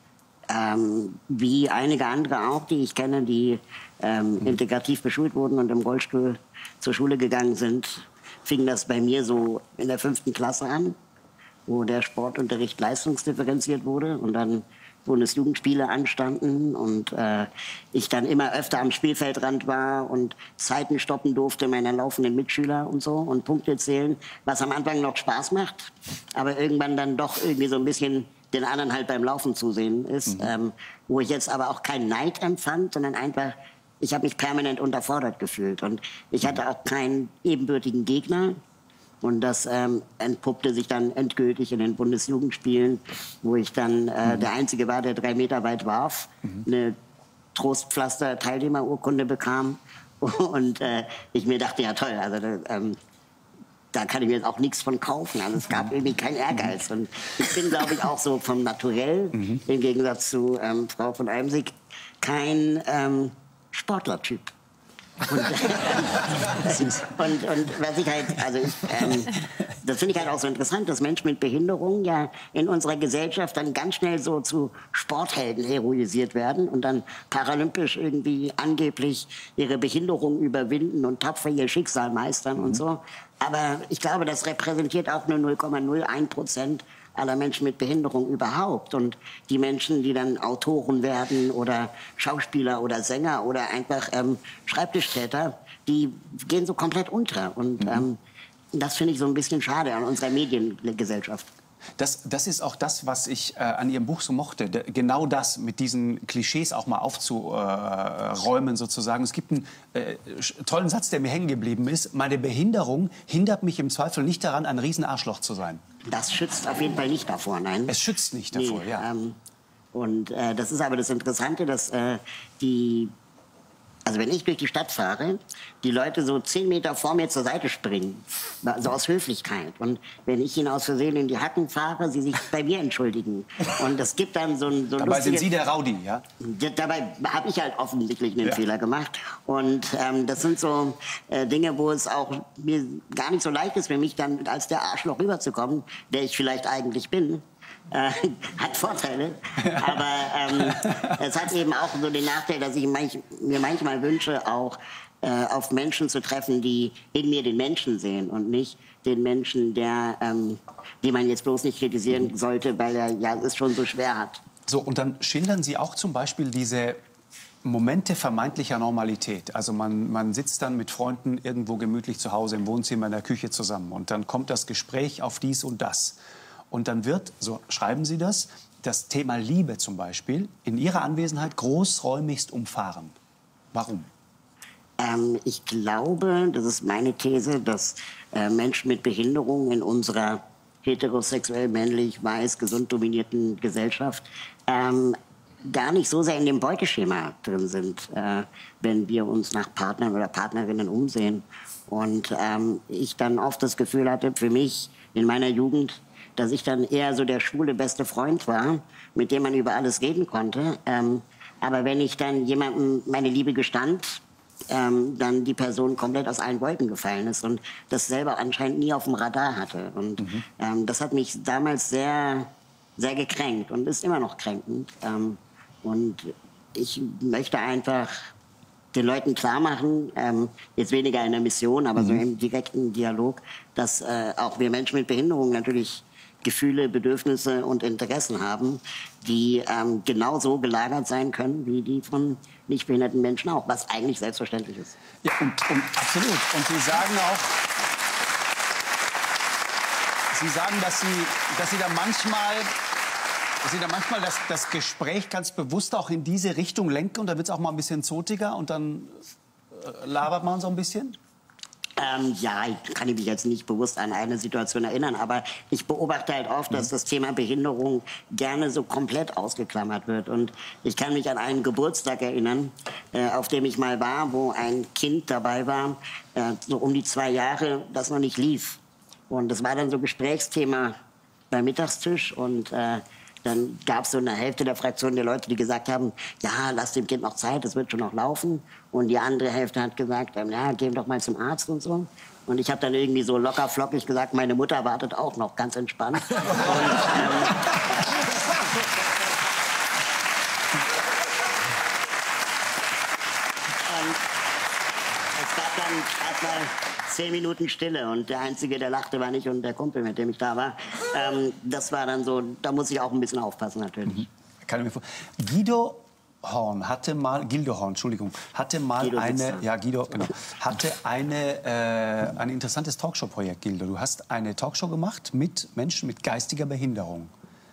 Wie einige andere auch, die ich kenne, die integrativ beschult wurden und im Rollstuhl zur Schule gegangen sind, fing das bei mir so in der 5. Klasse an, wo der Sportunterricht leistungsdifferenziert wurde. Und dann Bundesjugendspiele anstanden und ich dann immer öfter am Spielfeldrand war und Zeiten stoppen durfte meiner laufenden Mitschüler und so und Punkte zählen, was am Anfang noch Spaß macht, aber irgendwann dann doch irgendwie so ein bisschen den anderen halt beim Laufen zusehen ist, wo ich jetzt aber auch keinen Neid empfand, sondern einfach, ich habe mich permanent unterfordert gefühlt und ich hatte auch keinen ebenbürtigen Gegner. Und das entpuppte sich dann endgültig in den Bundesjugendspielen, wo ich dann der Einzige war, der 3 Meter weit warf, eine Trostpflaster-Teilnehmerurkunde bekam. Und ich mir dachte, ja toll, also da kann ich mir jetzt auch nichts von kaufen. Also es gab irgendwie keinen Ehrgeiz. Und ich bin, glaube ich, auch so vom Naturell, im Gegensatz zu Frau von Eimsig, kein Sportlertyp. Und was ich halt, also das finde ich halt auch so interessant, dass Menschen mit Behinderung ja in unserer Gesellschaft dann ganz schnell so zu Sporthelden heroisiert werden und dann paralympisch irgendwie angeblich ihre Behinderung überwinden und tapfer ihr Schicksal meistern und so. Aber ich glaube, das repräsentiert auch nur 0,01% aller Menschen mit Behinderung überhaupt. Und die Menschen, die dann Autoren werden oder Schauspieler oder Sänger oder einfach Schreibtischtäter, die gehen so komplett unter. Und das finde ich so ein bisschen schade an unserer Mediengesellschaft. Das ist auch das, was ich an Ihrem Buch so mochte. Genau das, mit diesen Klischees auch mal aufzuräumen sozusagen. Es gibt einen tollen Satz, der mir hängen geblieben ist. Meine Behinderung hindert mich im Zweifel nicht daran, ein Riesenarschloch zu sein. Das schützt auf jeden Fall nicht davor, nein. Es schützt nicht davor, nee, ja. Und das ist aber das Interessante, dass also wenn ich durch die Stadt fahre, die Leute so 10 Meter vor mir zur Seite springen, so aus Höflichkeit. Und wenn ich ihnen aus Versehen in die Hacken fahre, sie sich bei mir entschuldigen. Und es gibt dann so ein Dabei sind Sie der Rowdy, ja? Dabei habe ich halt offensichtlich einen Fehler gemacht. Und das sind so Dinge, wo es auch mir gar nicht so leicht ist, für mich dann als der Arschloch rüberzukommen, der ich vielleicht eigentlich bin. Hat Vorteile, aber es hat eben auch so den Nachteil, dass ich mir manchmal wünsche, auch auf Menschen zu treffen, die in mir den Menschen sehen und nicht den Menschen, die man jetzt bloß nicht kritisieren sollte, weil er ja es schon so schwer hat. So, und dann schildern Sie auch zum Beispiel diese Momente vermeintlicher Normalität. Also man sitzt dann mit Freunden irgendwo gemütlich zu Hause im Wohnzimmer, in der Küche zusammen und dann kommt das Gespräch auf dies und das. Und dann wird, so schreiben Sie das Thema Liebe zum Beispiel in Ihrer Anwesenheit großräumigst umfahren. Warum? Ich glaube, das ist meine These, dass Menschen mit Behinderung in unserer heterosexuell, männlich, weiß, gesund dominierten Gesellschaft gar nicht so sehr in dem Beuteschema drin sind, wenn wir uns nach Partnern oder Partnerinnen umsehen. Und ich dann oft das Gefühl hatte, für mich in meiner Jugend, dass ich dann eher so der schwule beste Freund war, mit dem man über alles reden konnte. Aber wenn ich dann jemandem meine Liebe gestand, dann die Person komplett aus allen Wolken gefallen ist und das selber anscheinend nie auf dem Radar hatte. Und das hat mich damals sehr, sehr gekränkt und ist immer noch kränkend. Und ich möchte einfach den Leuten klar machen, jetzt weniger in der Mission, aber so im direkten Dialog, dass auch wir Menschen mit Behinderung natürlich Gefühle, Bedürfnisse und Interessen haben, die genauso gelagert sein können wie die von nicht behinderten Menschen auch, was eigentlich selbstverständlich ist. Ja, und absolut. Und Sie sagen auch, dass Sie da manchmal das Gespräch ganz bewusst auch in diese Richtung lenken und da wird es auch mal ein bisschen zotiger und dann labert man so ein bisschen? Ja, ich kann mich jetzt nicht bewusst an eine Situation erinnern, aber ich beobachte halt oft, dass das Thema Behinderung gerne so komplett ausgeklammert wird. Und ich kann mich an einen Geburtstag erinnern, auf dem ich mal war, wo ein Kind dabei war, so um die 2 Jahre, das noch nicht lief. Und das war dann so Gesprächsthema beim Mittagstisch und dann gab es so eine Hälfte der Fraktion der Leute, die gesagt haben, ja, lass dem Kind noch Zeit, das wird schon noch laufen. Und die andere Hälfte hat gesagt, ja, geh doch mal zum Arzt und so. Und ich habe dann irgendwie so locker flockig gesagt, meine Mutter wartet auch noch, ganz entspannt. Und, es gab dann erstmal 10 Minuten Stille und der Einzige, der lachte, war ich und der Kumpel, mit dem ich da war. Das war dann so, da muss ich auch ein bisschen aufpassen natürlich. kann ich mir vorstellen. Gildo Horn, Entschuldigung, hatte mal ein interessantes Talkshow-Projekt, Gildo. Du hast eine Talkshow gemacht mit Menschen mit geistiger Behinderung.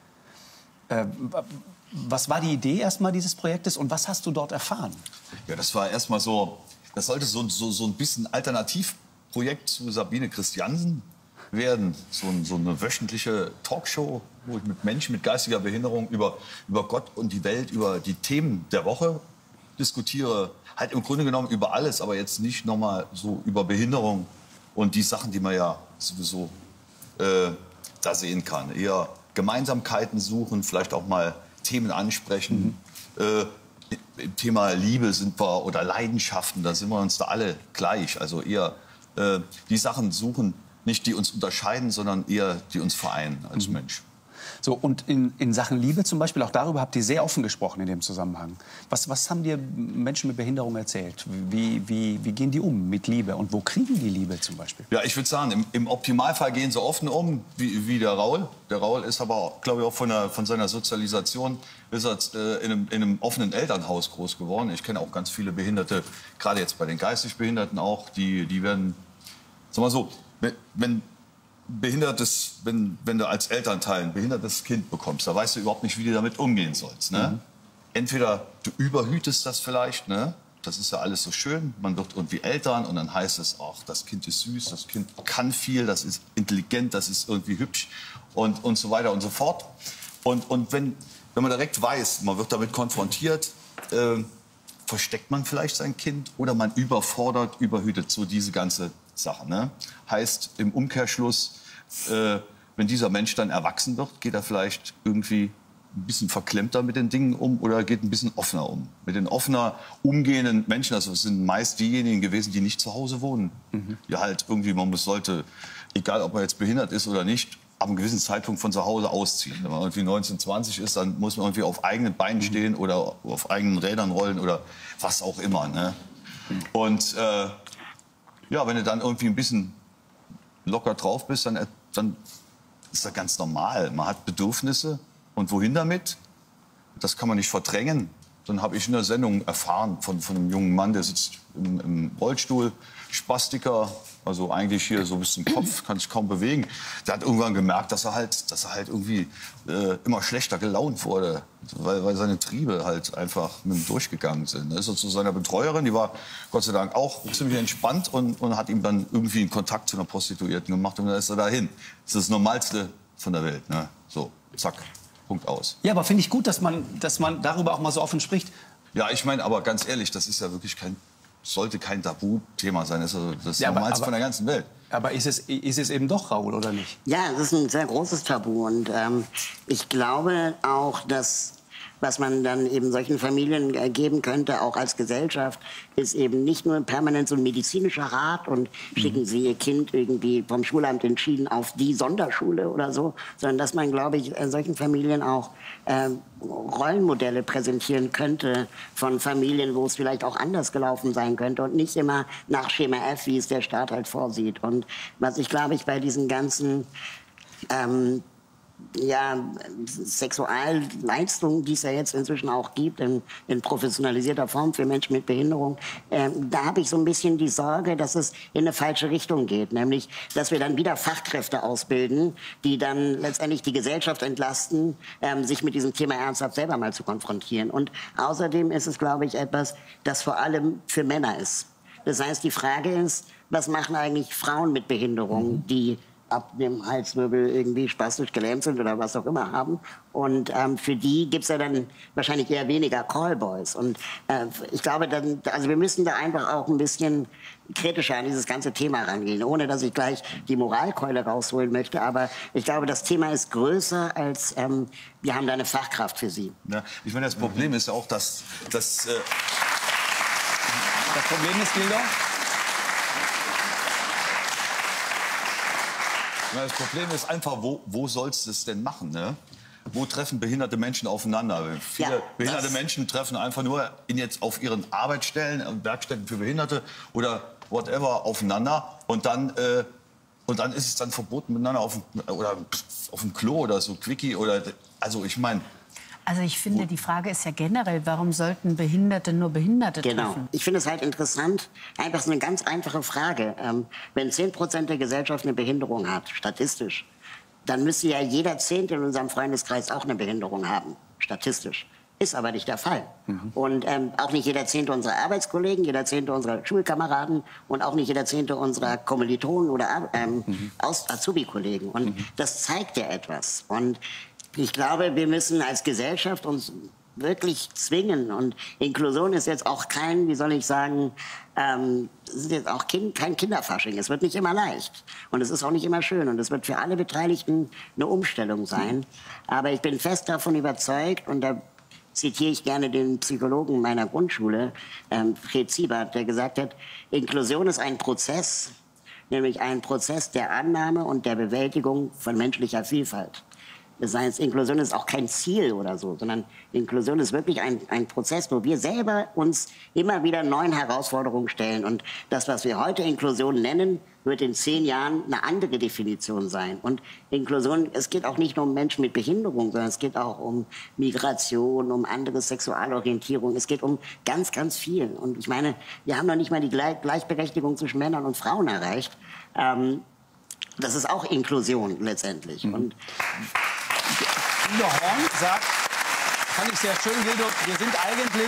Was war die Idee erstmal dieses Projektes und was hast du dort erfahren? Ja, das war erstmal so, das sollte so ein bisschen Alternativprojekt zu Sabine Christiansen werden. So eine wöchentliche Talkshow, wo ich mit Menschen mit geistiger Behinderung über Gott und die Welt, über die Themen der Woche diskutiere. Halt im Grunde genommen über alles, aber jetzt nicht nochmal so über Behinderung und die Sachen, die man ja sowieso da sehen kann. Eher Gemeinsamkeiten suchen, vielleicht auch mal Themen ansprechen. Im Thema Liebe sind wir, oder Leidenschaften, da sind wir uns da alle gleich. Also eher die Sachen suchen, nicht die uns unterscheiden, sondern eher die uns vereinen als Mensch. So, und in Sachen Liebe zum Beispiel, auch darüber habt ihr sehr offen gesprochen in dem Zusammenhang. Was haben dir Menschen mit Behinderung erzählt? Wie gehen die um mit Liebe und wo kriegen die Liebe zum Beispiel? Ja, ich würde sagen, im Optimalfall gehen sie offen um, wie der Raul. Der Raul ist aber, glaube ich, auch von seiner Sozialisation ist er in einem offenen Elternhaus groß geworden. Ich kenne auch ganz viele Behinderte, gerade jetzt bei den geistig Behinderten auch, die werden, sag mal so, wenn du als Elternteil ein behindertes Kind bekommst, da weißt du überhaupt nicht, wie du damit umgehen sollst. Ne? Entweder du überhütest das vielleicht, ne? Das ist ja alles so schön, man wird irgendwie Eltern und dann heißt es, ach, das Kind ist süß, das Kind kann viel, das ist intelligent, das ist irgendwie hübsch und so weiter und so fort. Und wenn man direkt weiß, man wird damit konfrontiert, versteckt man vielleicht sein Kind oder man überfordert, überhütet so diese ganze Sache. Ne? Heißt im Umkehrschluss, wenn dieser Mensch dann erwachsen wird, geht er vielleicht irgendwie ein bisschen verklemmter mit den Dingen um oder geht ein bisschen offener um. Mit den offener umgehenden Menschen, also es sind meist diejenigen gewesen, die nicht zu Hause wohnen. Die halt irgendwie, sollte, egal ob man jetzt behindert ist oder nicht, ab einem gewissen Zeitpunkt von zu Hause ausziehen. Wenn man irgendwie 19, 20 ist, dann muss man irgendwie auf eigenen Beinen stehen oder auf eigenen Rädern rollen oder was auch immer. Ne? Und ja, wenn du dann irgendwie ein bisschen locker drauf bist, dann ist das ganz normal. Man hat Bedürfnisse und wohin damit? Das kann man nicht verdrängen. Dann habe ich in der Sendung erfahren von einem jungen Mann, der sitzt im Rollstuhl, Spastiker, also eigentlich hier so bis zum Kopf, kann sich kaum bewegen. Der hat irgendwann gemerkt, dass er halt irgendwie immer schlechter gelaunt wurde, weil seine Triebe halt einfach mit ihm durchgegangen sind. Da ist er zu seiner Betreuerin, die war Gott sei Dank auch ziemlich entspannt und hat ihm dann irgendwie einen Kontakt zu einer Prostituierten gemacht und dann ist er dahin. Das ist das Normalste von der Welt. Ne? So, zack, Punkt aus. Ja, aber finde ich gut, dass man darüber auch mal so offen spricht. Ja, ich meine, aber ganz ehrlich, das ist ja wirklich sollte kein Tabuthema sein. Das ist das Normalste von der ganzen Welt. Aber ist es eben doch, Raul, oder nicht? Ja, es ist ein sehr großes Tabu. Und ich glaube auch, dass was man dann eben solchen Familien geben könnte, auch als Gesellschaft, ist eben nicht nur permanent so ein medizinischer Rat und schicken Sie Ihr Kind irgendwie vom Schulamt entschieden auf die Sonderschule oder so, sondern dass man, glaube ich, solchen Familien auch Rollenmodelle präsentieren könnte von Familien, wo es vielleicht auch anders gelaufen sein könnte und nicht immer nach Schema F, wie es der Staat halt vorsieht. Und was ich, glaube ich, bei diesen ganzen Sexualleistungen, die es ja jetzt inzwischen auch gibt, in professionalisierter Form für Menschen mit Behinderung, da habe ich so ein bisschen die Sorge, dass es in eine falsche Richtung geht. Nämlich, dass wir dann wieder Fachkräfte ausbilden, die dann letztendlich die Gesellschaft entlasten, sich mit diesem Thema ernsthaft selber mal zu konfrontieren. Und außerdem ist es, glaube ich, etwas, das vor allem für Männer ist. Das heißt, die Frage ist, was machen eigentlich Frauen mit Behinderung, die ab dem Halswirbel irgendwie spastisch gelähmt sind oder was auch immer haben. Und für die gibt es ja dann wahrscheinlich eher weniger Callboys. Und ich glaube, wir müssen da einfach auch ein bisschen kritischer an dieses ganze Thema rangehen, ohne dass ich gleich die Moralkeule rausholen möchte. Aber ich glaube, das Thema ist größer als wir haben da eine Fachkraft für Sie. Ja, ich meine, das Problem ist ja auch, dass das Problem ist, Gildo? Das Problem ist einfach, wo sollst du es denn machen? Ne? Wo treffen behinderte Menschen aufeinander? Viele behinderte Menschen treffen einfach nur jetzt auf ihren Arbeitsstellen, Werkstätten für Behinderte oder whatever aufeinander. Und dann ist es dann verboten, miteinander auf dem Klo oder so, Quickie oder... Also ich meine... Also ich finde, die Frage ist ja generell, warum sollten Behinderte nur Behinderte treffen? Genau. Ich finde es halt interessant, einfach so eine ganz einfache Frage. Wenn 10% der Gesellschaft eine Behinderung hat, statistisch, dann müsste ja jeder Zehnte in unserem Freundeskreis auch eine Behinderung haben, statistisch. Ist aber nicht der Fall. Und auch nicht jeder Zehnte unserer Arbeitskollegen, jeder Zehnte unserer Schulkameraden und auch nicht jeder Zehnte unserer Kommilitonen oder Azubi-Kollegen. Und das zeigt ja etwas. Und ich glaube, wir müssen als Gesellschaft uns wirklich zwingen. Und Inklusion ist jetzt auch kein, wie soll ich sagen, es ist jetzt auch kein Kinderfasching. Es wird nicht immer leicht. Und es ist auch nicht immer schön. Und es wird für alle Beteiligten eine Umstellung sein. Aber ich bin fest davon überzeugt, und da zitiere ich gerne den Psychologen meiner Grundschule, Fred Siebert, der gesagt hat, Inklusion ist ein Prozess, nämlich ein Prozess der Annahme und der Bewältigung von menschlicher Vielfalt. Das heißt, Inklusion ist auch kein Ziel oder so, sondern Inklusion ist wirklich ein Prozess, wo wir selber uns immer wieder neuen Herausforderungen stellen. Und das, was wir heute Inklusion nennen, wird in 10 Jahren eine andere Definition sein. Und Inklusion, es geht auch nicht nur um Menschen mit Behinderung, sondern es geht auch um Migration, um andere Sexualorientierung. Es geht um ganz, ganz viel. Und ich meine, wir haben noch nicht mal die Gleichberechtigung zwischen Männern und Frauen erreicht. Das ist auch Inklusion letztendlich. Und Gildo Horn sagt, fand ich sehr schön, Gildo, wir sind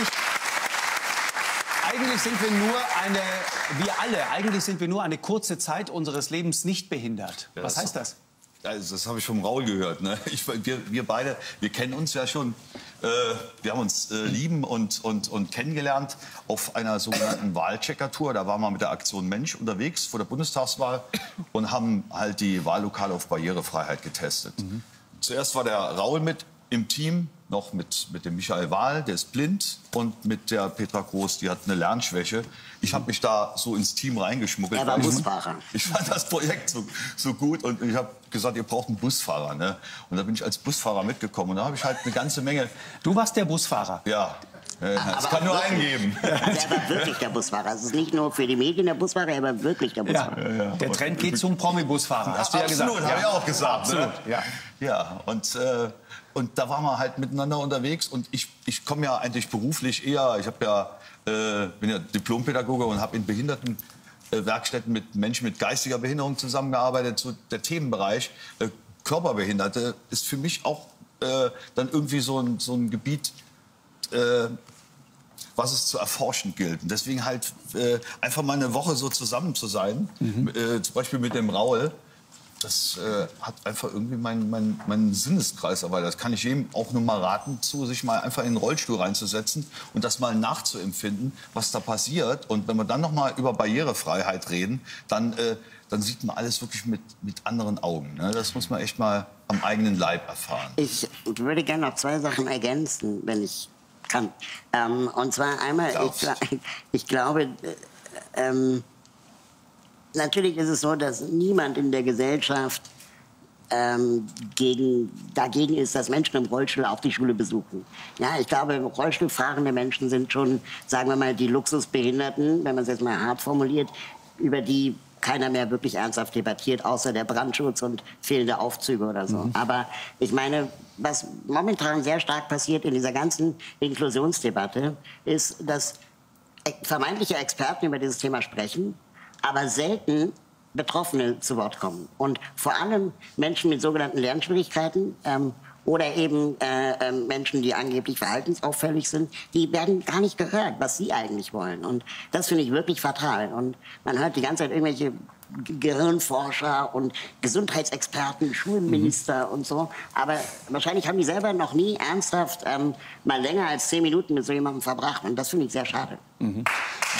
eigentlich sind wir nur eigentlich sind wir nur eine kurze Zeit unseres Lebens nicht behindert. Ja, was heißt das? Das habe ich vom Raul gehört. Ne? Wir beide, wir kennen uns ja schon. Wir haben uns lieben und kennengelernt auf einer sogenannten Wahlchecker-Tour. Da waren wir mit der Aktion Mensch unterwegs vor der Bundestagswahl und haben halt die Wahllokale auf Barrierefreiheit getestet. Zuerst war der Raul mit im Team, noch mit dem Michael Wahl, der ist blind, und mit der Petra Groß, die hat eine Lernschwäche. Ich habe mich da so ins Team reingeschmuggelt. Er war Busfahrer. Ich fand das Projekt so gut und ich habe gesagt, ihr braucht einen Busfahrer. Ne? Und da bin ich als Busfahrer mitgekommen und da habe ich halt eine ganze Menge... Du warst der Busfahrer? Ja. Es kann nur einen geben. Er war wirklich der Busfahrer. Es ist nicht nur für die Medien der Busfahrer, er war wirklich der Busfahrer. Ja. Der Trend geht zum Promi-Busfahrer, hast du ja gesagt. Absolut, habe ich auch gesagt. Absolut, ne? Ja, und da waren wir halt miteinander unterwegs und ich komme ja eigentlich beruflich eher, ich bin ja Diplompädagoge und habe in Behindertenwerkstätten mit Menschen mit geistiger Behinderung zusammengearbeitet. So der Themenbereich Körperbehinderte ist für mich auch dann irgendwie so ein Gebiet, was es zu erforschen gilt. Und deswegen halt einfach mal eine Woche so zusammen zu sein, zum Beispiel mit dem Raul, das hat einfach irgendwie meinen Sinneskreis erweitert. Das kann ich jedem auch nur mal raten, sich mal einfach in den Rollstuhl reinzusetzen und das mal nachzuempfinden, was da passiert. Und wenn wir dann noch mal über Barrierefreiheit reden, dann sieht man alles wirklich mit anderen Augen. Ne? Das muss man echt mal am eigenen Leib erfahren. Ich würde gerne noch 2 Sachen ergänzen, wenn ich kann. Und zwar einmal, ich glaube, natürlich ist es so, dass niemand in der Gesellschaft dagegen ist, dass Menschen im Rollstuhl auch die Schule besuchen. Ja, ich glaube, rollstuhlfahrende Menschen sind schon, sagen wir mal, die Luxusbehinderten, wenn man es jetzt mal hart formuliert, über die keiner mehr wirklich ernsthaft debattiert, außer der Brandschutz und fehlende Aufzüge oder so. Aber ich meine, was momentan sehr stark passiert in dieser ganzen Inklusionsdebatte, ist, dass vermeintliche Experten über dieses Thema sprechen, aber selten Betroffene zu Wort kommen. Und vor allem Menschen mit sogenannten Lernschwierigkeiten oder eben Menschen, die angeblich verhaltensauffällig sind, die werden gar nicht gehört, was sie eigentlich wollen. Und das finde ich wirklich fatal. Und man hört die ganze Zeit irgendwelche Gehirnforscher und Gesundheitsexperten, Schulminister und so. Aber wahrscheinlich haben die selber noch nie ernsthaft mal länger als 10 Minuten mit so jemandem verbracht. Und das finde ich sehr schade. Und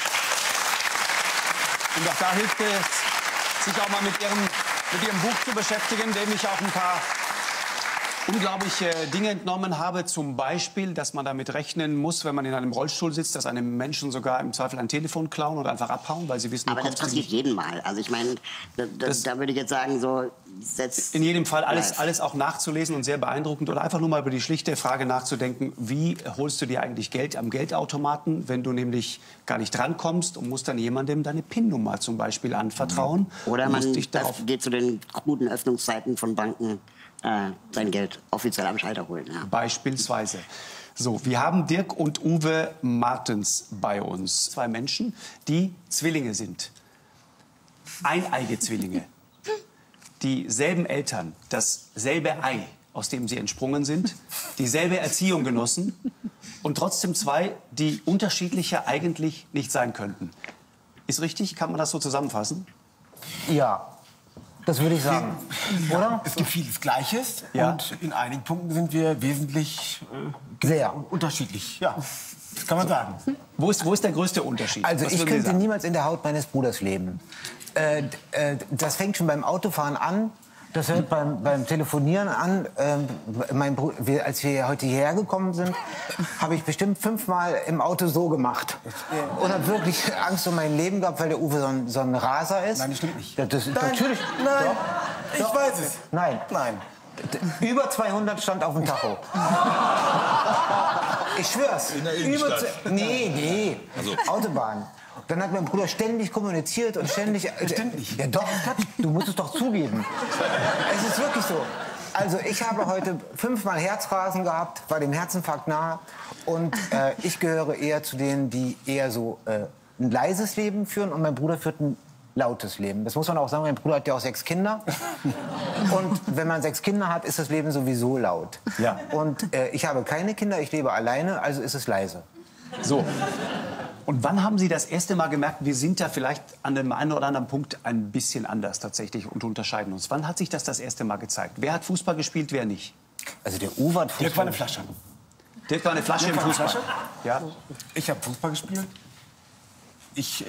auch da hilft es, sich auch mal mit ihrem Buch zu beschäftigen, dem ich auch ein paar unglaubliche Dinge entnommen habe. Zum Beispiel, dass man damit rechnen muss, wenn man in einem Rollstuhl sitzt, dass einem Menschen sogar im Zweifel ein Telefon klauen oder einfach abhauen, weil sie wissen... Aber das passiert jeden Mal. Also ich meine, da würde ich jetzt sagen, so... In jedem Fall alles auch nachzulesen und sehr beeindruckend. Oder einfach nur mal über die schlichte Frage nachzudenken, wie holst du dir eigentlich Geld am Geldautomaten, wenn du nämlich gar nicht drankommst und musst dann jemandem deine PIN-Nummer zum Beispiel anvertrauen. Oder man geht zu den kruden Öffnungszeiten von Banken sein Geld offiziell am Schalter holen. Ja. Beispielsweise. So, wir haben Dirk und Uwe Martens bei uns. 2 Menschen, die Zwillinge sind. Eineige Zwillinge. Dieselben Eltern, dasselbe Ei, aus dem sie entsprungen sind, dieselbe Erziehung genossen und trotzdem 2, die unterschiedlicher eigentlich nicht sein könnten. Ist richtig? Kann man das so zusammenfassen? Ja, das würde ich sagen. Oder? Es gibt vieles Gleiches Ja. und in einigen Punkten sind wir wesentlich sehr unterschiedlich. Ja, das kann man sagen. Wo ist der größte Unterschied? Also Was ich würden Sie könnte sagen? niemals in der Haut meines Bruders leben. Das fängt schon beim Autofahren an. Das hört beim Telefonieren an. Als wir heute hierher gekommen sind, habe ich bestimmt 5-mal im Auto so gemacht. Und habe wirklich Angst um mein Leben gehabt, weil der Uwe so ein Raser ist. Nein, das stimmt nicht. Das ist Nein, natürlich. nein, Doch. ich Doch. weiß es. Nein. Nein. Über 200 stand auf dem Tacho. Ich schwör's. In der Innenstadt? Nee. Also. Autobahn. Dann hat mein Bruder ständig kommuniziert und ständig... Stimmt nicht. Ja doch, du musst es doch zugeben. Es ist wirklich so. Also ich habe heute 5-mal Herzrasen gehabt, war dem Herzinfarkt nahe. Und ich gehöre eher zu denen, die eher so ein leises Leben führen. Und mein Bruder führt ein lautes Leben. Das muss man auch sagen, mein Bruder hat ja auch 6 Kinder. Und wenn man 6 Kinder hat, ist das Leben sowieso laut. Ja. Und ich habe keine Kinder, ich lebe alleine, also ist es leise. So. Und wann haben Sie das erste Mal gemerkt, wir sind da vielleicht an dem einen oder anderen Punkt ein bisschen anders tatsächlich und unterscheiden uns? Wann hat sich das erste Mal gezeigt? Wer hat Fußball gespielt, wer nicht? Also der Uwe hat Fußball... Dirk war eine Flasche. Dirk war eine Flasche im Fußball. Ja. Ich habe Fußball gespielt. Ich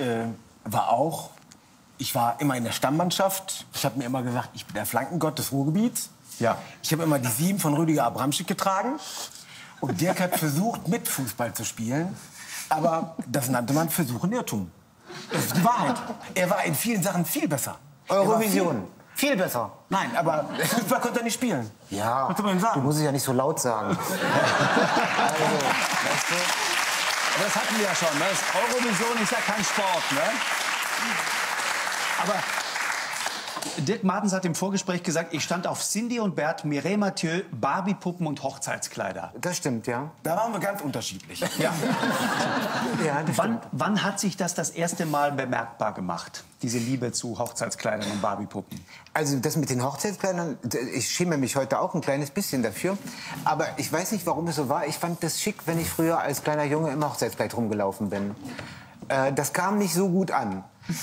war immer in der Stammmannschaft. Ich habe mir immer gesagt, ich bin der Flankengott des Ruhrgebiets. Ja. Ich habe immer die 7 von Rüdiger Abramschick getragen. Und Dirk hat versucht, mit Fußball zu spielen. Aber das nannte man Versuch und Irrtum. Das ist die Wahrheit. Er war in vielen Sachen viel besser. Eurovision. Viel besser. Nein, aber Fußball konnte er nicht spielen. Ja, Was soll man denn sagen? du musst es ja nicht so laut sagen. Aber das hatten wir ja schon. Ne? Das Eurovision ist ja kein Sport. Ne? Aber Dirk Martens hat im Vorgespräch gesagt, ich stand auf Cindy und Bert, Mireille Mathieu, Barbie-Puppen und Hochzeitskleider. Das stimmt, ja. Da waren wir ganz unterschiedlich. Ja. Ja, das stimmt. Wann hat sich das erste Mal bemerkbar gemacht, diese Liebe zu Hochzeitskleidern und Barbie-Puppen? Also das mit den Hochzeitskleidern, ich schäme mich heute auch ein kleines bisschen dafür. Aber ich weiß nicht, warum es so war. Ich fand das schick, wenn ich früher als kleiner Junge im Hochzeitskleid rumgelaufen bin. Das kam nicht so gut an.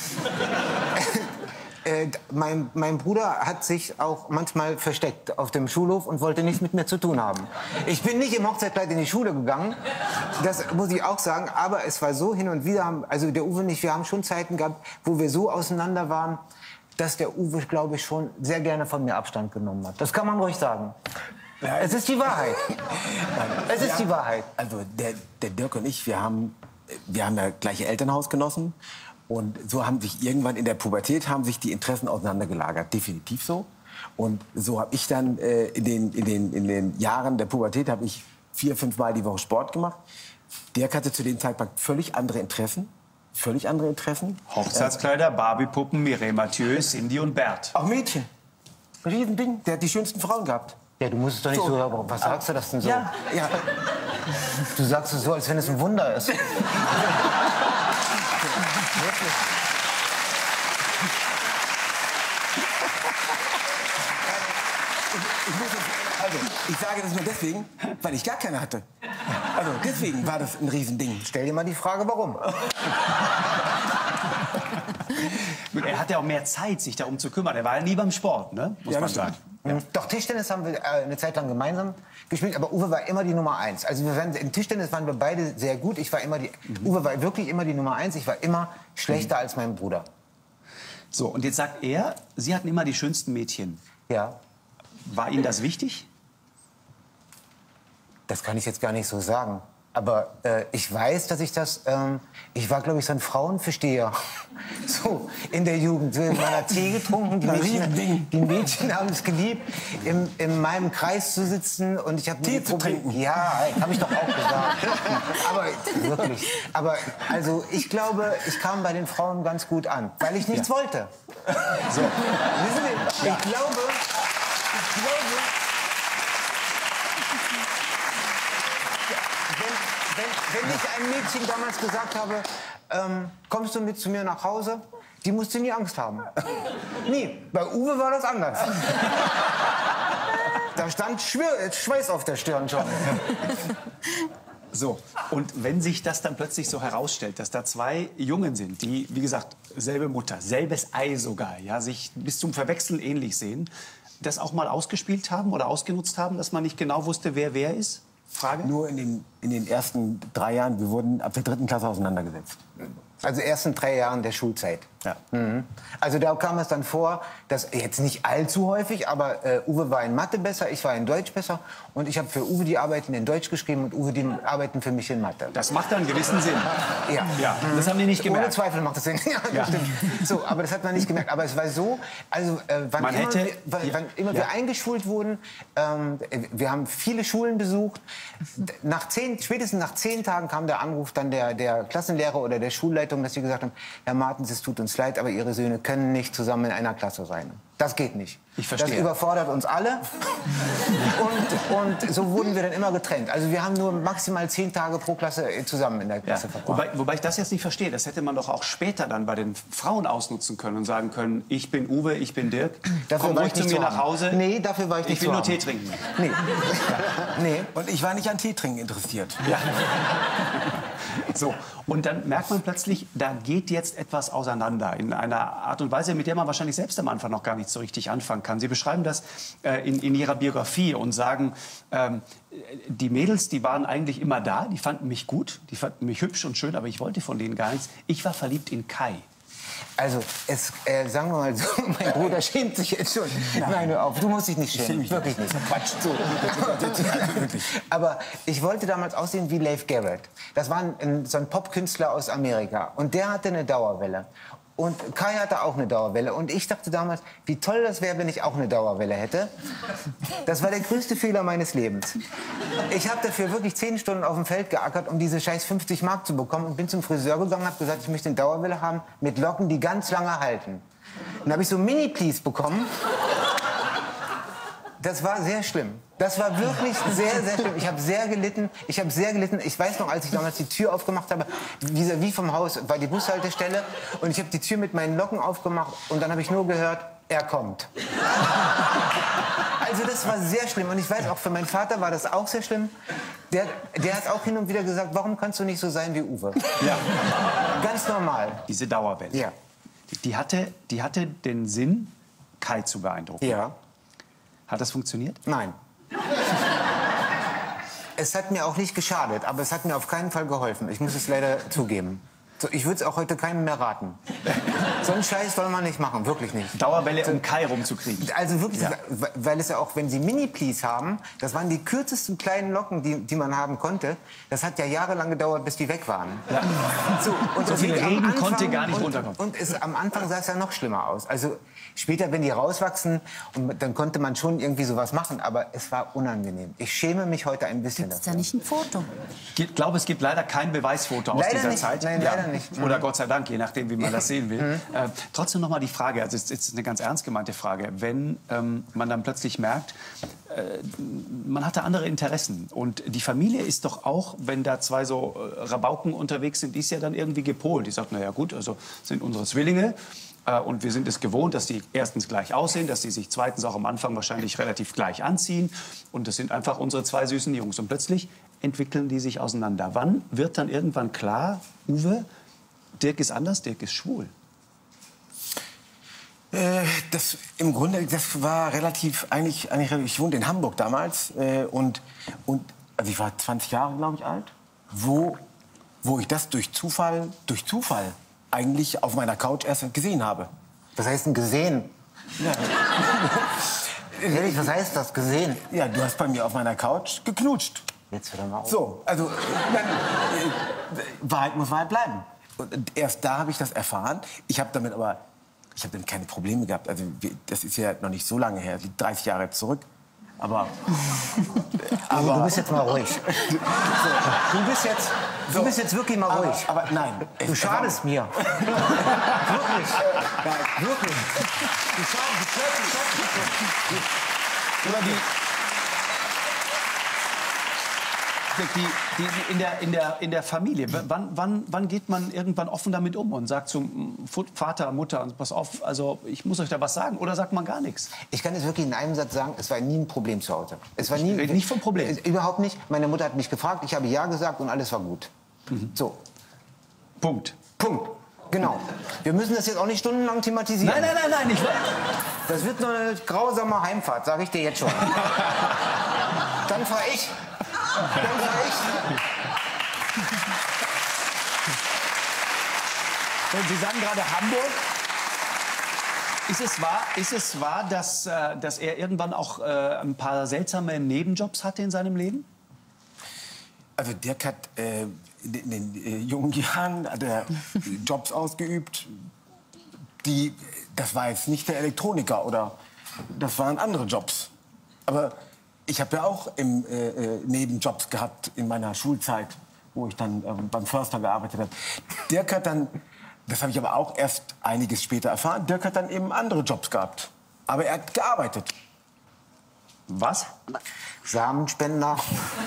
Mein Bruder hat sich auch manchmal versteckt auf dem Schulhof und wollte nichts mit mir zu tun haben. Ich bin nicht im Hochzeitskleid in die Schule gegangen, das muss ich auch sagen, aber es war so hin und wieder, also der Uwe und ich, wir haben schon Zeiten gehabt, wo wir so auseinander waren, dass der Uwe, glaube ich, schon sehr gerne von mir Abstand genommen hat. Das kann man ruhig sagen. Ja, es ist die Wahrheit. Es ist die Wahrheit. Also der Dirk und ich, wir haben ja gleiche Elternhaus genossen. Und so haben sich irgendwann in der Pubertät die Interessen auseinandergelagert. Definitiv so. Und so habe ich dann in den Jahren der Pubertät 4-5 Mal die Woche Sport gemacht. Dirk hatte zu dem Zeitpunkt völlig andere Interessen. Hochzeitskleider, Barbie-Puppen, Mireille Mathieu, Cindy und Bert. Auch Mädchen. Riesending. Der hat die schönsten Frauen gehabt. Ja, du musst es doch nicht so. Was sagst du das denn so? Ja. Du sagst es so, als wenn es ein Wunder ist. Ich sage das nur deswegen, weil ich gar keine hatte. Also deswegen war das ein Riesending. Stell dir mal die Frage, warum. Er hatte auch mehr Zeit, sich darum zu kümmern. Er war ja nie beim Sport, ne? Muss man sagen. Ja. Doch, Tischtennis haben wir eine Zeit lang gemeinsam gespielt, aber Uwe war immer die Nummer 1. Also im Tischtennis waren wir beide sehr gut. Uwe war wirklich immer die Nummer 1. Ich war immer schlechter als mein Bruder. So, und jetzt sagt er, Sie hatten immer die schönsten Mädchen. Ja. War Ihnen das wichtig? Das kann ich jetzt gar nicht so sagen. Aber ich weiß, dass ich das... ich war, glaube ich, so ein Frauenversteher. So, in der Jugend. So in meiner Tee getrunken. Die Mädchen haben es geliebt, in meinem Kreis zu sitzen. Und ich habe Tee zu trinken. Ja, habe ich doch auch gesagt. Aber wirklich. Aber also, ich glaube, ich kam bei den Frauen ganz gut an. Weil ich nichts wollte. So. Wissen Sie, ich glaube... ich einem Mädchen damals gesagt habe, kommst du mit zu mir nach Hause? Die musste nie Angst haben. Nie. Bei Uwe war das anders. Da stand Schweiß auf der Stirn schon. So, und wenn sich das dann plötzlich so herausstellt, dass da zwei Jungen sind, die, wie gesagt, selbe Mutter, selbes Ei sogar, ja, sich bis zum Verwechseln ähnlich sehen, das auch mal ausgespielt haben oder ausgenutzt haben, dass man nicht genau wusste, wer ist? Frage? Nur in den ersten 3 Jahren, wir wurden ab der 3. Klasse auseinandergesetzt. Also ersten 3 Jahren der Schulzeit. Ja. Mhm. Also da kam es dann vor, dass jetzt nicht allzu häufig, aber Uwe war in Mathe besser, ich war in Deutsch besser und ich habe für Uwe die Arbeiten in Deutsch geschrieben und Uwe die Arbeiten für mich in Mathe. Das macht dann einen gewissen Sinn. Ja. Ja, das haben die nicht gemerkt. Ohne Zweifel macht das Sinn. Ja, das stimmt. So, aber das hat man nicht gemerkt. Aber es war so, also wann immer wir eingeschult wurden, wir haben viele Schulen besucht. Spätestens nach 10 Tagen kam der Anruf dann der Klassenlehrer oder der Schulleitung, dass sie gesagt haben, Herr Martens, es tut uns leid, aber Ihre Söhne können nicht zusammen in einer Klasse sein. Das geht nicht. Ich verstehe. Das überfordert uns alle. Und so wurden wir dann immer getrennt. Also wir haben nur maximal 10 Tage pro Klasse zusammen in der Klasse verbracht. Wobei ich das jetzt nicht verstehe. Das hätte man doch auch später dann bei den Frauen ausnutzen können und sagen können, ich bin Uwe, ich bin Dirk, komm ruhig zu mir nach Hause. Nee, dafür war ich nicht Ich will nur Tee trinken. Nee. Nee. Und ich war nicht an Tee trinken interessiert. Ja. So, und dann merkt man plötzlich, da geht jetzt etwas auseinander in einer Art und Weise, mit der man wahrscheinlich selbst am Anfang noch gar nicht so richtig anfangen kann. Sie beschreiben das in Ihrer Biografie und sagen, die Mädels, die waren eigentlich immer da, die fanden mich gut, die fanden mich hübsch und schön, aber ich wollte von denen gar nichts. Ich war verliebt in Kai. Also, sagen wir mal so, mein Bruder schämt sich jetzt schon. Nein, hör auf, du musst dich nicht schämen. Wirklich nicht. Quatsch. So. Aber ich wollte damals aussehen wie Leif Garrett. Das war so ein Popkünstler aus Amerika. Und der hatte eine Dauerwelle. Und Kai hatte auch eine Dauerwelle. Und ich dachte damals, wie toll das wäre, wenn ich auch eine Dauerwelle hätte. Das war der größte Fehler meines Lebens. Ich habe dafür wirklich 10 Stunden auf dem Feld geackert, um diese scheiß 50 Mark zu bekommen. Und bin zum Friseur gegangen und habe gesagt, ich möchte eine Dauerwelle haben mit Locken, die ganz lange halten. Dann habe ich so Mini-Please bekommen. Das war sehr schlimm. Das war wirklich sehr, sehr schlimm. Ich habe sehr gelitten. Ich weiß noch, als ich damals die Tür aufgemacht habe, vis-à-vis vom Haus war die Bushaltestelle. Und ich habe die Tür mit meinen Locken aufgemacht. Und dann habe ich nur gehört, er kommt. Also das war sehr schlimm. Und ich weiß auch, für meinen Vater war das auch sehr schlimm. Der hat auch hin und wieder gesagt, warum kannst du nicht so sein wie Uwe? Ja. Ganz normal. Diese Dauerwelle. Ja. Die hatte den Sinn, Kai zu beeindrucken. Ja. Hat das funktioniert? Nein. Es hat mir auch nicht geschadet, aber es hat mir auf keinen Fall geholfen. Ich muss es leider zugeben. So, ich würde es auch heute keinem mehr raten. So einen Scheiß soll man nicht machen, wirklich nicht. Dauerwelle, um Kai rumzukriegen. Also wirklich, Ja. weil es ja auch, wenn Sie Mini-Please haben, das waren die kürzesten kleinen Locken, die man haben konnte. Das hat ja jahrelang gedauert, bis die weg waren. Ja. Und So das viel liegt am Regen Anfang konnte gar nicht runterkommen. Und am Anfang sah es ja noch schlimmer aus. Also später, wenn die rauswachsen, und dann konnte man schon irgendwie sowas machen, aber es war unangenehm. Ich schäme mich heute ein bisschen Ist da dafür. nicht ein Foto? Ich glaube, es gibt leider kein Beweisfoto aus Leider dieser nicht. Zeit. Nein, leider nicht. Oder Gott sei Dank, je nachdem, wie man das sehen will. Trotzdem noch mal die Frage, also es ist eine ganz ernst gemeinte Frage. Wenn man dann plötzlich merkt, man hatte andere Interessen. Und die Familie ist doch auch, wenn da zwei so Rabauken unterwegs sind, die ist ja dann irgendwie gepolt. Die sagt, na ja gut, also sind unsere Zwillinge. Und wir sind es gewohnt, dass die erstens gleich aussehen, dass sie sich zweitens auch am Anfang wahrscheinlich relativ gleich anziehen. Und das sind einfach unsere zwei süßen Jungs. Und plötzlich entwickeln die sich auseinander. Wann wird dann irgendwann klar, Uwe, Dirk ist anders, Dirk ist schwul? Im Grunde, das war relativ, eigentlich ich wohnte in Hamburg damals und also ich war 20 Jahre, glaube ich, alt, wo ich das durch Zufall eigentlich auf meiner Couch erst gesehen habe. Was heißt denn gesehen? Ja. Ehrlich, was heißt das, gesehen? Ja, du hast bei mir auf meiner Couch geknutscht. Jetzt hör mal auf. So, also Wahrheit muss Wahrheit bleiben. Und erst da habe ich das erfahren. Ich habe damit keine Probleme gehabt. Also das ist ja noch nicht so lange her, 30 Jahre zurück. Aber du bist jetzt mal ruhig. Du bist jetzt wirklich mal ruhig. Aber nein. Du schadest mir. Wirklich. Wirklich. Du schadest. in der Familie, wann geht man irgendwann offen damit um und sagt zum Vater, Mutter, pass auf, also ich muss euch da was sagen, oder sagt man gar nichts? Ich kann es wirklich in einem Satz sagen, es war nie ein Problem zu Hause. Es war nie, ich rede nicht vom Problem. Überhaupt nicht. Meine Mutter hat mich gefragt, ich habe ja gesagt und alles war gut. So. Punkt. Punkt. Genau. Wir müssen das jetzt auch nicht stundenlang thematisieren. Nein. Das wird nur eine grausame Heimfahrt, sage ich dir jetzt schon. Dann fahre ich. Und Sie sagen gerade Hamburg. Ist es wahr, dass er irgendwann auch ein paar seltsame Nebenjobs hatte in seinem Leben? Also Dirk hat in den jungen Jahren hat er Jobs ausgeübt, das war jetzt nicht der Elektroniker oder das waren andere Jobs. Aber ich habe ja auch Nebenjobs gehabt in meiner Schulzeit, wo ich dann beim Förster gearbeitet habe. Dirk hat dann, das habe ich aber auch erst einiges später erfahren, Dirk hat dann eben andere Jobs gehabt. Aber er hat gearbeitet. Was? Samenspender.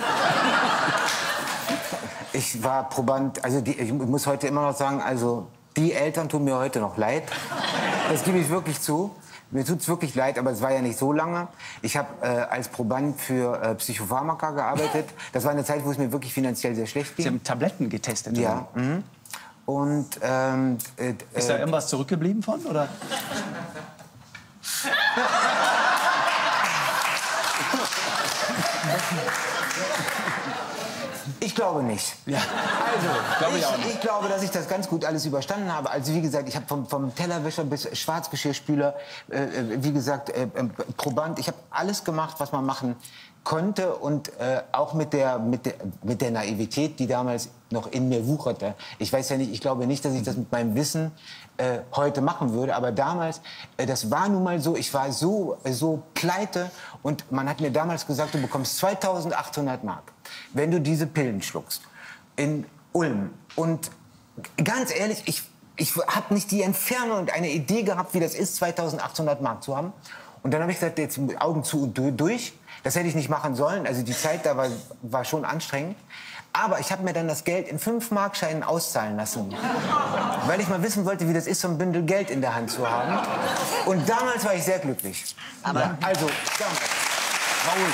Ich war Proband, also ich muss heute immer noch sagen, also die Eltern tun mir heute noch leid. Das gebe ich wirklich zu. Mir tut es wirklich leid, aber es war ja nicht so lange. Ich habe als Proband für Psychopharmaka gearbeitet. Das war eine Zeit, wo es mir wirklich finanziell sehr schlecht ging. Sie haben Tabletten getestet? Ja. Mhm. Und ist da irgendwas zurückgeblieben von, oder? Ich glaube nicht. Ja. Also, ich glaube, dass ich das ganz gut alles überstanden habe. Also wie gesagt, ich habe vom Tellerwäscher bis Schwarzgeschirrspüler, wie gesagt, Proband. Ich habe alles gemacht, was man machen konnte und auch mit der Naivität, die damals noch in mir wucherte. Ich weiß ja nicht, ich glaube nicht, dass ich das mit meinem Wissen heute machen würde, aber damals, das war nun mal so, ich war so pleite und man hat mir damals gesagt, du bekommst 2.800 Mark, wenn du diese Pillen schluckst in Ulm. Und ganz ehrlich, ich habe nicht die Entfernung und eine Idee gehabt, wie das ist, 2.800 Mark zu haben. Und dann habe ich gesagt, jetzt Augen zu und durch. Das hätte ich nicht machen sollen. Also die Zeit da war schon anstrengend. Aber ich habe mir dann das Geld in 5-Markscheinen auszahlen lassen. Weil ich mal wissen wollte, wie das ist, so ein Bündel Geld in der Hand zu haben. Und damals war ich sehr glücklich. Aber ja, also, damals. Raoul.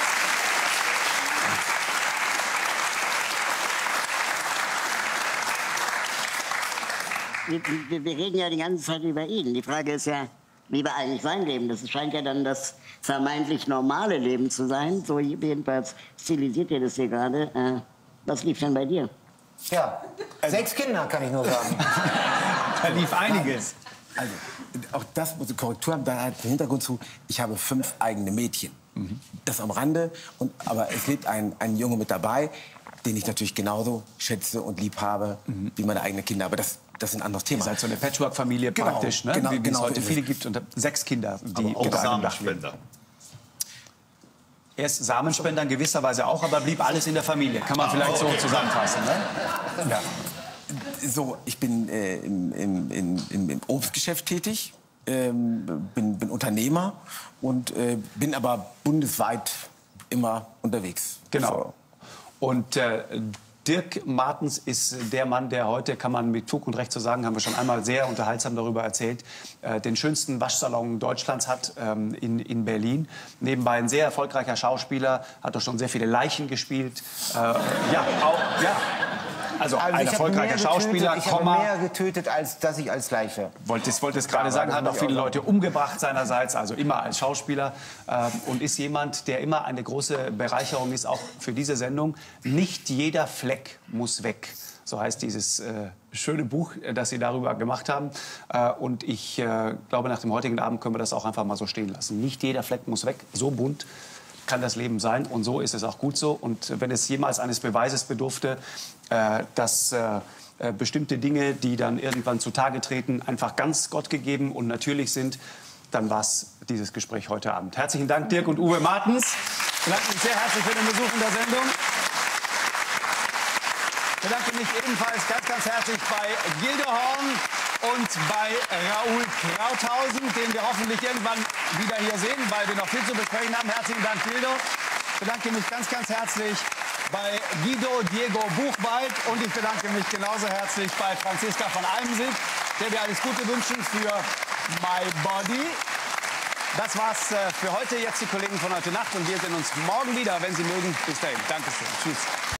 Wir reden ja die ganze Zeit über ihn. Die Frage ist ja, wie war eigentlich sein Leben? Das scheint ja dann das vermeintlich normale Leben zu sein. So jedenfalls stilisiert ihr das hier gerade. Was lief denn bei dir? Ja, 6 Kinder, kann ich nur sagen. Da lief einiges. Also, auch das muss eine Korrektur haben. Da hat den Hintergrund zu, ich habe 5 eigene Mädchen. Das am Rande. Aber es lebt ein Junge mit dabei, den ich natürlich genauso schätze und lieb habe wie meine eigenen Kinder. Aber das ist ein anderes Thema. Ihr seid so eine Patchwork-Familie praktisch, ne? Wie es heute viele gibt. Und 6 Kinder, die auch Samenspender. Er ist Samenspender in gewisser Weise auch, aber blieb alles in der Familie. Kann man vielleicht so zusammenfassen, ne? Ja. So, ich bin im Obstgeschäft tätig, bin Unternehmer und bin aber bundesweit immer unterwegs. Genau. So. Und Dirk Martens ist der Mann, der heute, kann man mit Fug und Recht so sagen, haben wir schon einmal sehr unterhaltsam darüber erzählt, den schönsten Waschsalon Deutschlands hat in Berlin. Nebenbei ein sehr erfolgreicher Schauspieler, hat doch schon sehr viele Leichen gespielt. Also ein erfolgreicher Schauspieler, ich habe mehr getötet, als dass ich als Leiche. Wollte es gerade sagen, hat auch viele Leute umgebracht seinerseits, also immer als Schauspieler. Und ist jemand, der immer eine große Bereicherung ist, auch für diese Sendung. Nicht jeder Fleck muss weg. So heißt dieses schöne Buch, das Sie darüber gemacht haben. Und ich glaube, nach dem heutigen Abend können wir das auch einfach mal so stehen lassen. Nicht jeder Fleck muss weg, so bunt kann das Leben sein. Und so ist es auch gut so. Und wenn es jemals eines Beweises bedurfte, dass bestimmte Dinge, die dann irgendwann zutage treten, einfach ganz gottgegeben und natürlich sind, dann war es dieses Gespräch heute Abend. Herzlichen Dank, Dirk und Uwe Martens. Ich bedanke mich sehr herzlich für den Besuch in der Sendung. Ich bedanke mich ebenfalls ganz herzlich bei Gildo Horn und bei Raoul Krauthausen, den wir hoffentlich irgendwann wieder hier sehen, weil wir noch viel zu besprechen haben. Herzlichen Dank, Gildo. Ich bedanke mich ganz herzlich bei Guido Diego Buchwald. Und ich bedanke mich genauso herzlich bei Franziska von Almsick, der wir alles Gute wünschen für My Body. Das war's für heute. Jetzt die Kollegen von heute Nacht. Und wir sehen uns morgen wieder, wenn Sie mögen. Bis dahin. Dankeschön. Tschüss.